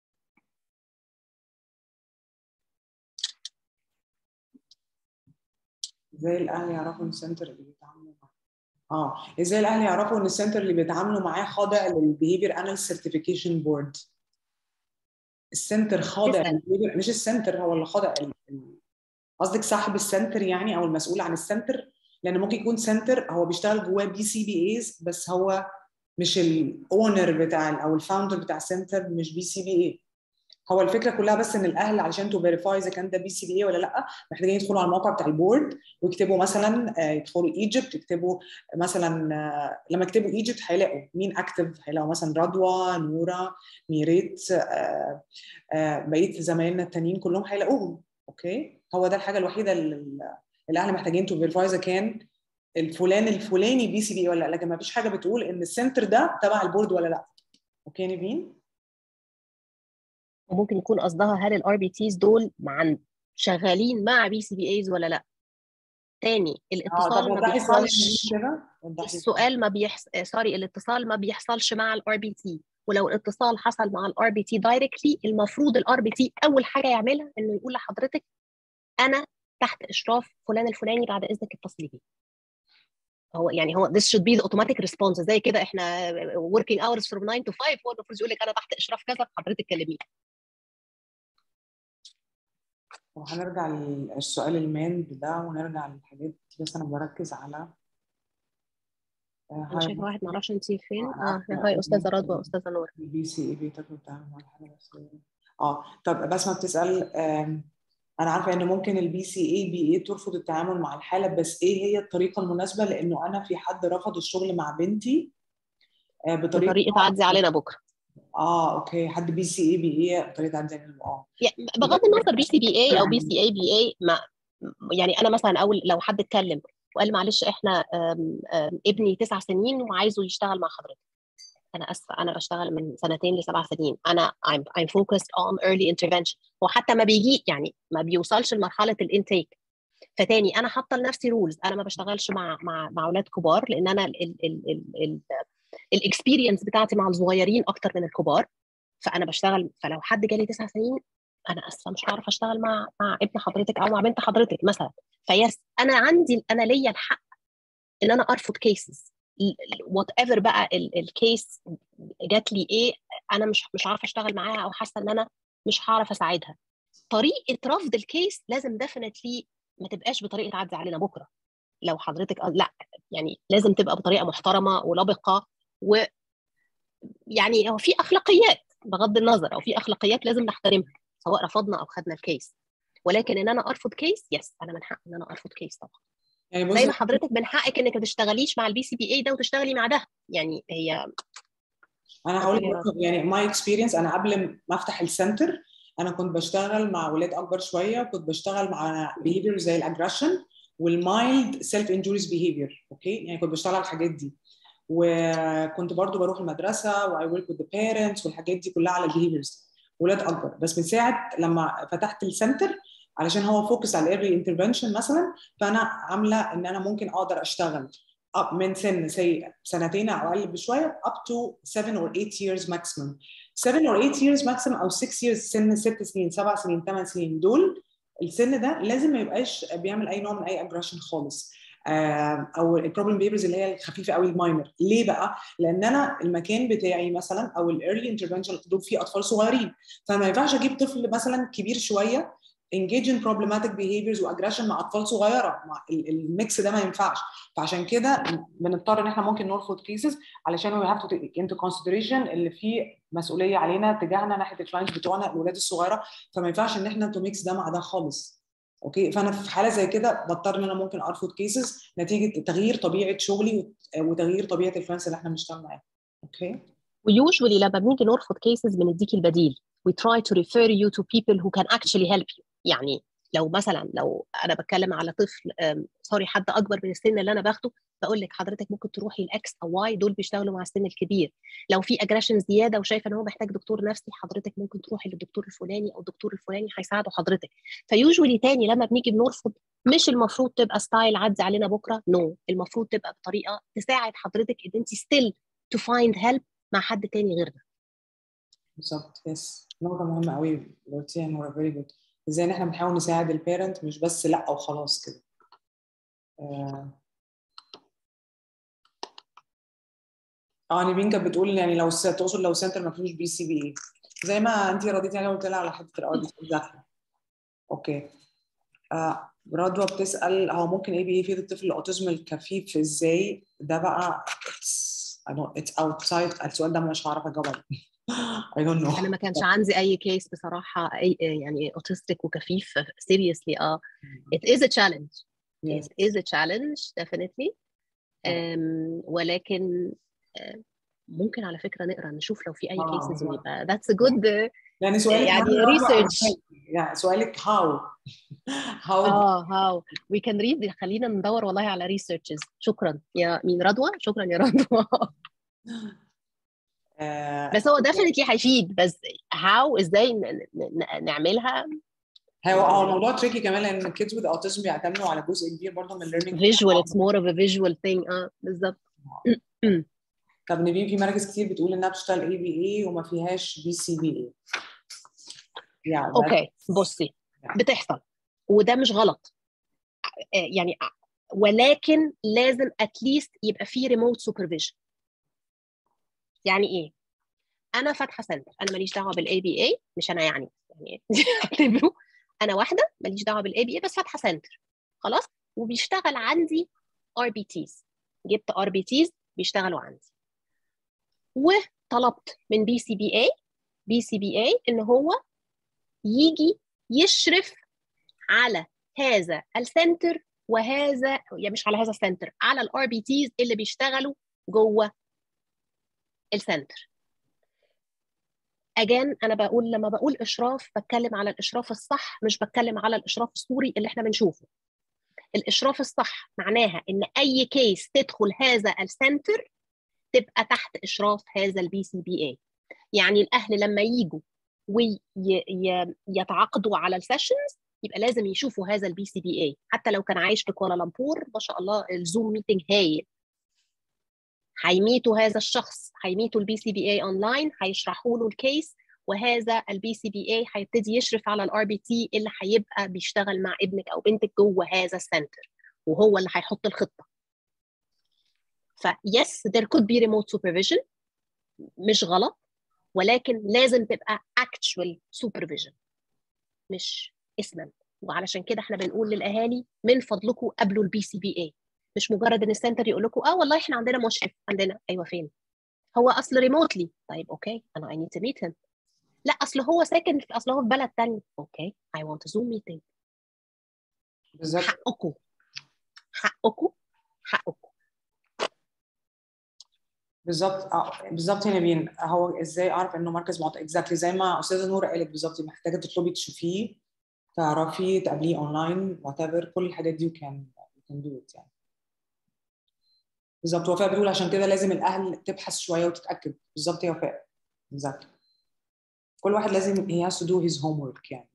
ازاي الاهل يعرفوا ان السنتر اللي بيتعاملوا معاه اه ازاي الاهل يعرفوا ان السنتر اللي بيتعاملوا معاه خاضع للبيهيفير اناليست سيرتيفيكيشن بورد؟ السنتر خاضع للبيهيفير، مش السنتر هو اللي خاضع. قصدك صاحب السنتر يعني او المسؤول عن السنتر؟ لان ممكن يكون سنتر هو بيشتغل جواه بي سي بي ايز بس هو مش الاونر بتاع او الفاوندر بتاع السنتر، مش بي سي بي اي. هو الفكره كلها بس ان الاهل علشان تو فيريفاي اذا كان ده بي سي بي اي ولا لا، محتاجين يدخلوا على الموقع بتاع البورد ويكتبوا مثلا يدخلوا ايجيبت، يكتبوا مثلا لما يكتبوا ايجيبت هيلاقوا مين اكتف، هيلاقوا مثلا رضوى، نورا، ميريت، بقيه زمايلنا التانيين كلهم هيلاقوهم. اوكي، هو ده الحاجه الوحيده اللي الاهل محتاجين تو فيريفاي اذا كان الفلان الفلاني بي سي بي ولا لا، لكن ما فيش حاجه بتقول ان السنتر ده تبع البورد ولا لا. اوكي نيفين؟ وممكن يكون قصدها هل الار بي تيز دول مع شغالين مع بي سي بي ايز ولا لا. تاني الاتصال ما بيحصلش، السؤال ما بيحصل سوري الاتصال ما بيحصلش مع الار بي تي. ولو الاتصال حصل مع الار بي تي دايركتلي، المفروض الار بي تي اول حاجه يعملها انه يقول لحضرتك انا تحت اشراف فلان الفلاني، بعد اذنك اتصلي بيه. هو يعني هو this should be the automatic response. زي كده احنا working hours from nine to five، هو المفروض يقول لك انا تحت اشراف كذا، حضرتك كلميه. وهنرجع للسؤال الماند ده ونرجع للحاجات دي، بس انا بركز على انا شايفه واحد ما اعرفش انت فين. اه هاي استاذه رضوى واستاذه نور. بي سي اي بيتاكلوا بتعمل مع الحاجه بس. اه طب بسمه بتسال، انا عارفه ان ممكن البي سي اي بي اي ترفض التعامل مع الحاله، بس ايه هي الطريقه المناسبه؟ لانه انا في حد رفض الشغل مع بنتي بطريقه بطريقه تعدي علينا بكره. اه اوكي، حد بي سي اي بي اي بطريقه تعدي علينا اه يعني بغض النظر بي سي بي اي او بي سي اي بي اي، ما يعني انا مثلا اول لو حد اتكلم وقال معلش احنا آم آم ابني تسع سنين وعايزه يشتغل مع حضرتك، انا اسفه انا بشتغل من سنتين لسبع سنين، انا I'm, I'm focused on early intervention. هو حتى ما بيجي يعني ما بيوصلش لمرحله الانتيك. فتاني انا حاطه لنفسي رولز، انا ما بشتغلش مع مع مع اولاد كبار، لان انا الاكسبيرينس بتاعتي مع الصغيرين اكتر من الكبار. فانا بشتغل، فلو حد جالي تسع سنين انا اسفه مش هعرف اشتغل مع مع ابن حضرتك او مع بنت حضرتك مثلا. فيس انا عندي انا ليا الحق ان انا ارفض كيسز وات ايفر بقى الكيس جات لي ايه، انا مش مش عارفه اشتغل معاها او حاسه ان انا مش هعرف اساعدها. طريقه رفض الكيس لازم ديفينتلي ما تبقاش بطريقه تعدي علينا بكره. لو حضرتك لا يعني لازم تبقى بطريقه محترمه ولبقه، و يعني هو في اخلاقيات بغض النظر، او في اخلاقيات لازم نحترمها سواء رفضنا او خدنا الكيس. ولكن ان انا ارفض كيس، يس انا من حق ان انا ارفض كيس طبعا. يعني زي بصي ما حضرتك من حقك انك ما تشتغليش مع البي سي بي اي ده وتشتغلي مع ده، يعني هي انا هقول اتفضلي يا لك رضوى. يعني ماي اكسبيرينس. انا قبل ما افتح السنتر انا كنت بشتغل مع ولاد اكبر شويه، وكنت بشتغل مع بيهيفير زي الاجريشن والمايلد سيلف انجوريز بيهيفير. اوكي، يعني كنت بشتغل على الحاجات دي، وكنت برضو بروح المدرسه واي ورك وذ بيرنتس والحاجات دي كلها على البيهيفيرز ولاد اكبر. بس من ساعه لما فتحت السنتر علشان هو فوكس على الايرلي انترفنشن مثلا، فانا عامله ان انا ممكن اقدر اشتغل up من سن سي سنتين او اقل بشويه up to seven or eight years maximum. seven or eight years maximum او six years، سن ست سنين سبع سنين ثمان سنين، دول السن ده لازم ما يبقاش بيعمل اي نوع من اي اجريشن خالص، او البروبلم بيبرز اللي هي الخفيفه قوي الماينر. ليه بقى؟ لان انا المكان بتاعي مثلا او الايرلي انترفنشن دول فيه اطفال صغيرين، فما ينفعش اجيب طفل مثلا كبير شويه engage in problematic behaviors واجريشن مع اطفال صغيره، مع الميكس ده ما ينفعش. فعشان كده بنضطر ان احنا ممكن نرفض كيسز علشان we have to take into consideration اللي فيه مسؤوليه علينا تجاهنا ناحيه الكلاينتس بتوعنا الاولاد الصغيره، فما ينفعش ان احنا تو ميكس ده مع ده خالص. اوكي، فانا في حاله زي كده بضطر ان انا ممكن ارفض كيسز نتيجه تغيير طبيعه شغلي وتغيير طبيعه الكلاينتس اللي احنا بنشتغل معاهم. اوكي، ويوجوالي لما بنيجي نرفض كيسز بنديكي البديل. we try to refer you to people who can actually help you. يعني لو مثلا لو انا بتكلم على طفل سوري حد اكبر من السن اللي انا باخده، بقول لك حضرتك ممكن تروحي الاكس او واي، دول بيشتغلوا مع السن الكبير. لو في اجريشن زياده وشايفه ان هو محتاج دكتور نفسي، حضرتك ممكن تروحي للدكتور الفلاني او الدكتور الفلاني هيساعدوا حضرتك. فيوجوالي تاني لما بنيجي بنرفض مش المفروض تبقى ستايل عدي علينا بكره، نو no. المفروض تبقى بطريقه تساعد حضرتك ان انت ستيل to find help مع حد تاني غير ده. بالظبط. يس، نقطه مهمه قوي قلتيها نورا، فيري جود. ازاي ان احنا بنحاول نساعد البيرنت مش بس لا وخلاص كده. اه اه نيفين كانت بتقول يعني لو تقصد لو سنتر ما فيهوش بي سي بي اي، زي ما انت رديتي عليها قلت لها على حته الار بي سي. اوكي. آه رضوى بتسال هو ممكن ايه بي يفيد الطفل الاوتيزم الخفيف ازاي؟ ده بقى اتس اوتسايد السؤال ده مش هعرف اجاوب عليه. I don't know. انا ما كانش عندي اي كيس بصراحه اي يعني اوتستيك وكفيف سيريسلي. اه it is a challenge. Yes. it is a challenge definitely. um, ولكن uh, ممكن على فكره نقرا نشوف لو في اي اه كيسز بالظبط. ويبقى that's a good uh, يعني سؤالك يعني هل رضوى research. يعني سؤالك how how اه how we can read. خلينا ندور والله على researches. شكرا يا مين رضوى، شكرا يا رضوى. بس هو definitely هيفيد، بس how ازاي نعملها. هو هو الموضوع تريكي كمان لان الكيدز with autism بيعتمدوا على جزء كبير برضه من الليرنينج visual. it's more of a visual thing. اه بالظبط. طب نبيل، في مراكز كتير بتقول انها بتشتغل اي بي اي وما فيهاش بي سي بي اي. يعني اوكي بصي بتحصل وده مش غلط يعني، ولكن لازم اتليست يبقى فيه ريموت سوبرفيجن. يعني ايه؟ انا فاتحه سنتر، انا ماليش دعوه بالاي بي اي، مش انا يعني يعني اعتبروا انا واحده ماليش دعوه بالاي بي اي بس فاتحه سنتر خلاص، وبيشتغل عندي ار بي تيز. جبت ار بي تيز بيشتغلوا عندي، وطلبت من بي سي بي اي بي سي بي اي ان هو يجي يشرف على هذا السنتر وهذا، يعني مش على هذا السنتر، على الار بي تيز اللي بيشتغلوا جوه السنتر. اجان انا بقول لما بقول اشراف بتكلم على الاشراف الصح، مش بتكلم على الاشراف الصوري اللي احنا بنشوفه. الاشراف الصح معناها ان اي كيس تدخل هذا السنتر تبقى تحت اشراف هذا البي سي بي اي. يعني الاهل لما يجوا ويتعاقدوا على السيشنز يبقى لازم يشوفوا هذا البي سي بي اي، حتى لو كان عايش في كوالالمبور ما شاء الله الزوم ميتنج هايل. هيميتوا هذا الشخص، هيميتوا البي سي بي اي اونلاين، هيشرحوا له الكيس، وهذا البي سي بي اي هيبتدي يشرف على الار بي تي اللي هيبقى بيشتغل مع ابنك او بنتك جوه هذا السنتر، وهو اللي هيحط الخطه. ف yes there could be remote supervision، مش غلط، ولكن لازم تبقى actual supervision مش اسما. وعلشان كده احنا بنقول للاهالي من فضلكم قابلوا البي سي بي اي، مش مجرد ان السنتر يقول لكم اه والله احنا عندنا مشرف عندنا. ايوه فين؟ هو اصل ريموتلي. طيب اوكي انا I need to meet him. لا اصل هو ساكن في اصل هو في بلد تاني. اوكي I want a Zoom meeting. بالظبط حقكم حقكم حقكم. بالظبط اه بالظبط. هنا بين هو ازاي اعرف انه مركز معتمد اكزاكتلي زي ما استاذه نور قالت بالظبط، محتاجه تطلبي تشوفيه، تعرفي تقابليه اونلاين وات ايفر، كل الحاجات دي وكان كان دو ات يعني. بالظبط. وفاء بتقول عشان كده لازم الاهل تبحث شويه وتتاكد. بالظبط يا وفاء exactly. كل واحد لازم he has to do his homework يعني.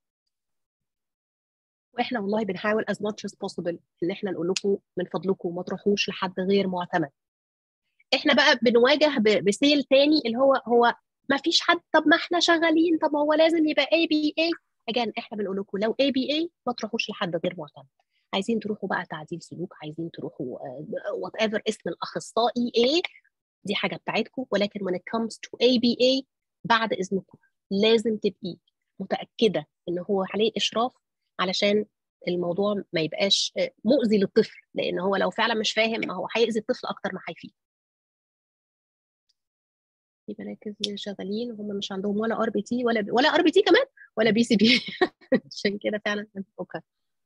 واحنا والله بنحاول as much as possible ان احنا نقول لكم من فضلكم ما تروحوش لحد غير معتمد. احنا بقى بنواجه بسيل تاني اللي هو هو ما فيش حد. طب ما احنا شغالين، طب هو لازم يبقى اي بي اي. اجان احنا بنقول لكم لو اي بي اي ما تروحوش لحد غير معتمد. عايزين تروحوا بقى تعديل سلوك، عايزين تروحوا وات ايفر اسم الاخصائي ايه، دي حاجه بتاعتكم. ولكن when it comes to اي بي اي بعد اذنكم لازم تبقي متاكده ان هو عليه اشراف، علشان الموضوع ما يبقاش مؤذي للطفل، لان هو لو فعلا مش فاهم ما هو هيأذي الطفل اكتر ما هيفيد. في مراكز شغالين وهم مش عندهم ولا ار بي تي ولا ولا ار بي تي كمان ولا بي سي بي. عشان كده فعلا اوكي.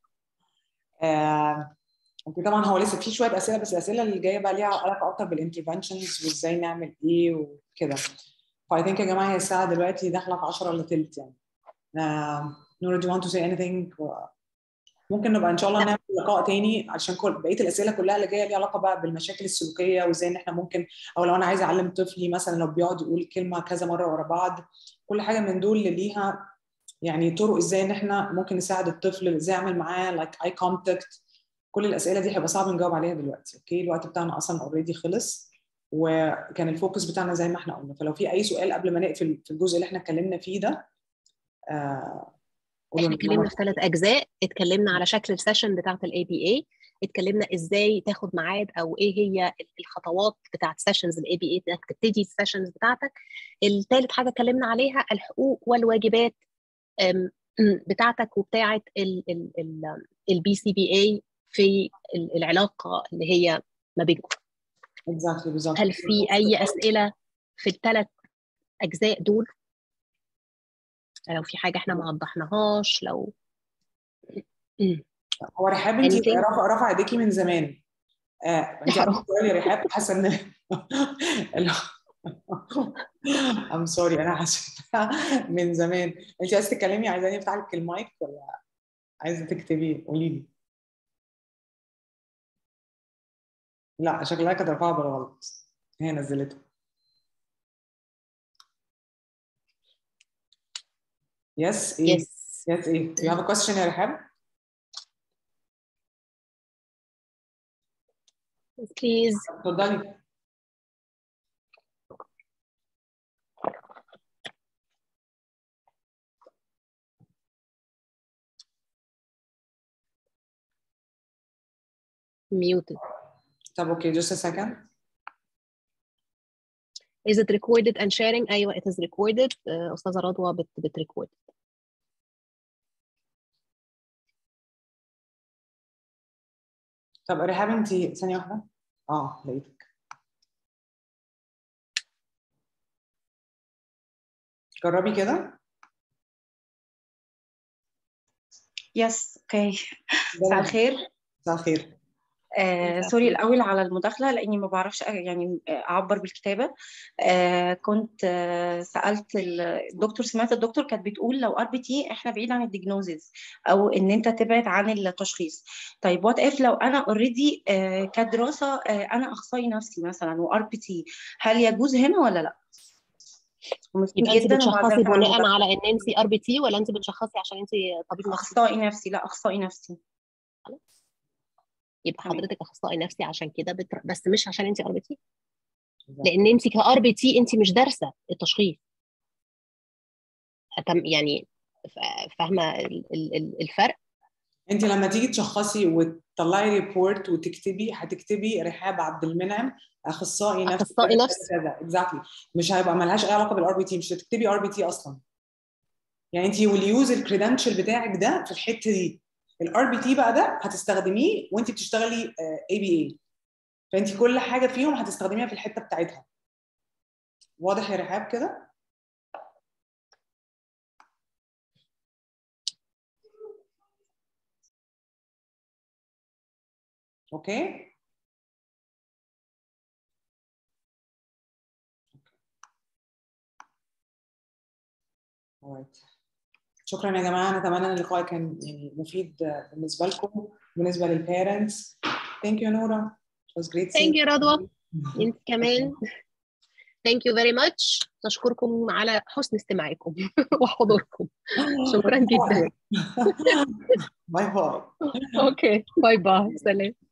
آه، اوكي طبعا هو لسه في شويه اسئله، بس الاسئله اللي جايه بقى ليها علاقه اكتر بالانترفنشنز وازاي نعمل ايه وكده. فاي ثينك يا جماعه هي الساعه دلوقتي داخله في عشرة الا ثلث يعني. نور do you want to say anything؟ ممكن نبقى ان شاء الله نعمل لقاء تاني عشان كل بقيه الاسئله كلها اللي جايه ليها علاقه بقى بالمشاكل السلوكيه وازاي ان احنا ممكن، او لو انا عايزه اعلم طفلي مثلا لو بيقعد يقول كلمه كذا مره ورا بعض، كل حاجه من دول اللي ليها يعني طرق ازاي ان احنا ممكن نساعد الطفل، ازاي اعمل معاه لايك اي كونتاكت. كل الاسئله دي هيبقى صعب نجاوب عليها دلوقتي. اوكي الوقت بتاعنا اصلا اوريدي خلص، وكان الفوكس بتاعنا زي ما احنا قلنا. فلو في اي سؤال قبل ما نقفل في الجزء اللي احنا اتكلمنا فيه ده آه احنا اتكلمنا في ثلاث اجزاء. اتكلمنا على شكل السيشن بتاعت الاي بي اي، اتكلمنا ازاي تاخد ميعاد او ايه هي الخطوات بتاعت سيشنز الاي بي اي انك تبتدي السيشنز بتاعتك. الثالث حاجه اتكلمنا عليها الحقوق والواجبات بتاعتك وبتاعت البي سي بي اي في العلاقه اللي هي ما بينكم. exactly بالظبط. هل في اي اسئله في الثلاث اجزاء دول؟ لو في حاجه احنا ما وضحناهاش، لو هو رحاب انت رافعه رافعه ايديكي من زمان. آه، انت عندك سؤال يا رحاب؟ حاسه ان ام سوري انا حاسه من زمان. انت عايزه تتكلمي، عايزاني افتح لك المايك ولا عايزه تكتبي؟ قولي لي. لا شكلها كانت رافعه بالغلط، هي نزلته. يس ايه؟ يس يس ايه؟ you have a question يا رحاب؟ بليز. اتفضلي. muted. طب اوكي just a second. Is it recorded and sharing؟ ايوه it is recorded. uh, استاذه رضوى بت بتريكورد. طب رحاب انت ثانيه واحده. اه لقيتك. جربي كده. يس اوكي. مساء الخير. مساء الخير. آه سوري الأول على المداخلة لأني ما بعرفش يعني أعبر بالكتابة. آه كنت آه سألت الدكتور، سمعت الدكتور كانت بتقول لو ار بي تي احنا بعيد عن الديجنوزيس أو إن أنت تبعد عن التشخيص. طيب وات إف لو أنا أوريدي آه كدراسة آه أنا أخصائي نفسي مثلا وار بي تي، هل يجوز هنا ولا لأ؟ يبقى انت جدا بتشخصي بناء على ان انت ار بي تي ولا انت بتشخصي عشان انت طبيب نفسي؟ اخصائي نفسي. لا اخصائي نفسي. خلاص يبقى تمام. حضرتك اخصائي نفسي عشان كده بتر... بس مش عشان انت ار بي تي، لان انت كار بي تي انت مش دارسه التشخيص. أتم يعني فاهمه الفرق؟ انت لما تيجي تشخصي وتطلعي ريبورت وتكتبي، هتكتبي رحاب عبد المنعم اخصائي نفسي اخصائي نفسي كذا اكزاكتلي. مش هيبقى ملهاش اي علاقه بالار بي تي، مش هتكتبي ار بي تي اصلا. يعني انت ويل يوز الكريدنشال بتاعك ده في الحته دي. الار بي تي بقى ده هتستخدميه وانت بتشتغلي اي بي اي، فانت كل حاجه فيهم هتستخدميها في الحته بتاعتها. واضح يا رحاب كده؟ اوكي. alright. شكرا يا جماعه، انا اتمنى ان اللقاء كان يعني مفيد بالنسبه لكم بالنسبه للبيرنتس. ثانك يو نورا. It was great seeing ثانك يو you. رضوى، انت كمان ثانك يو فيري ماتش. نشكركم على حسن استماعكم وحضوركم. شكرا جدا. باي باي. اوكي باي باي، سلام.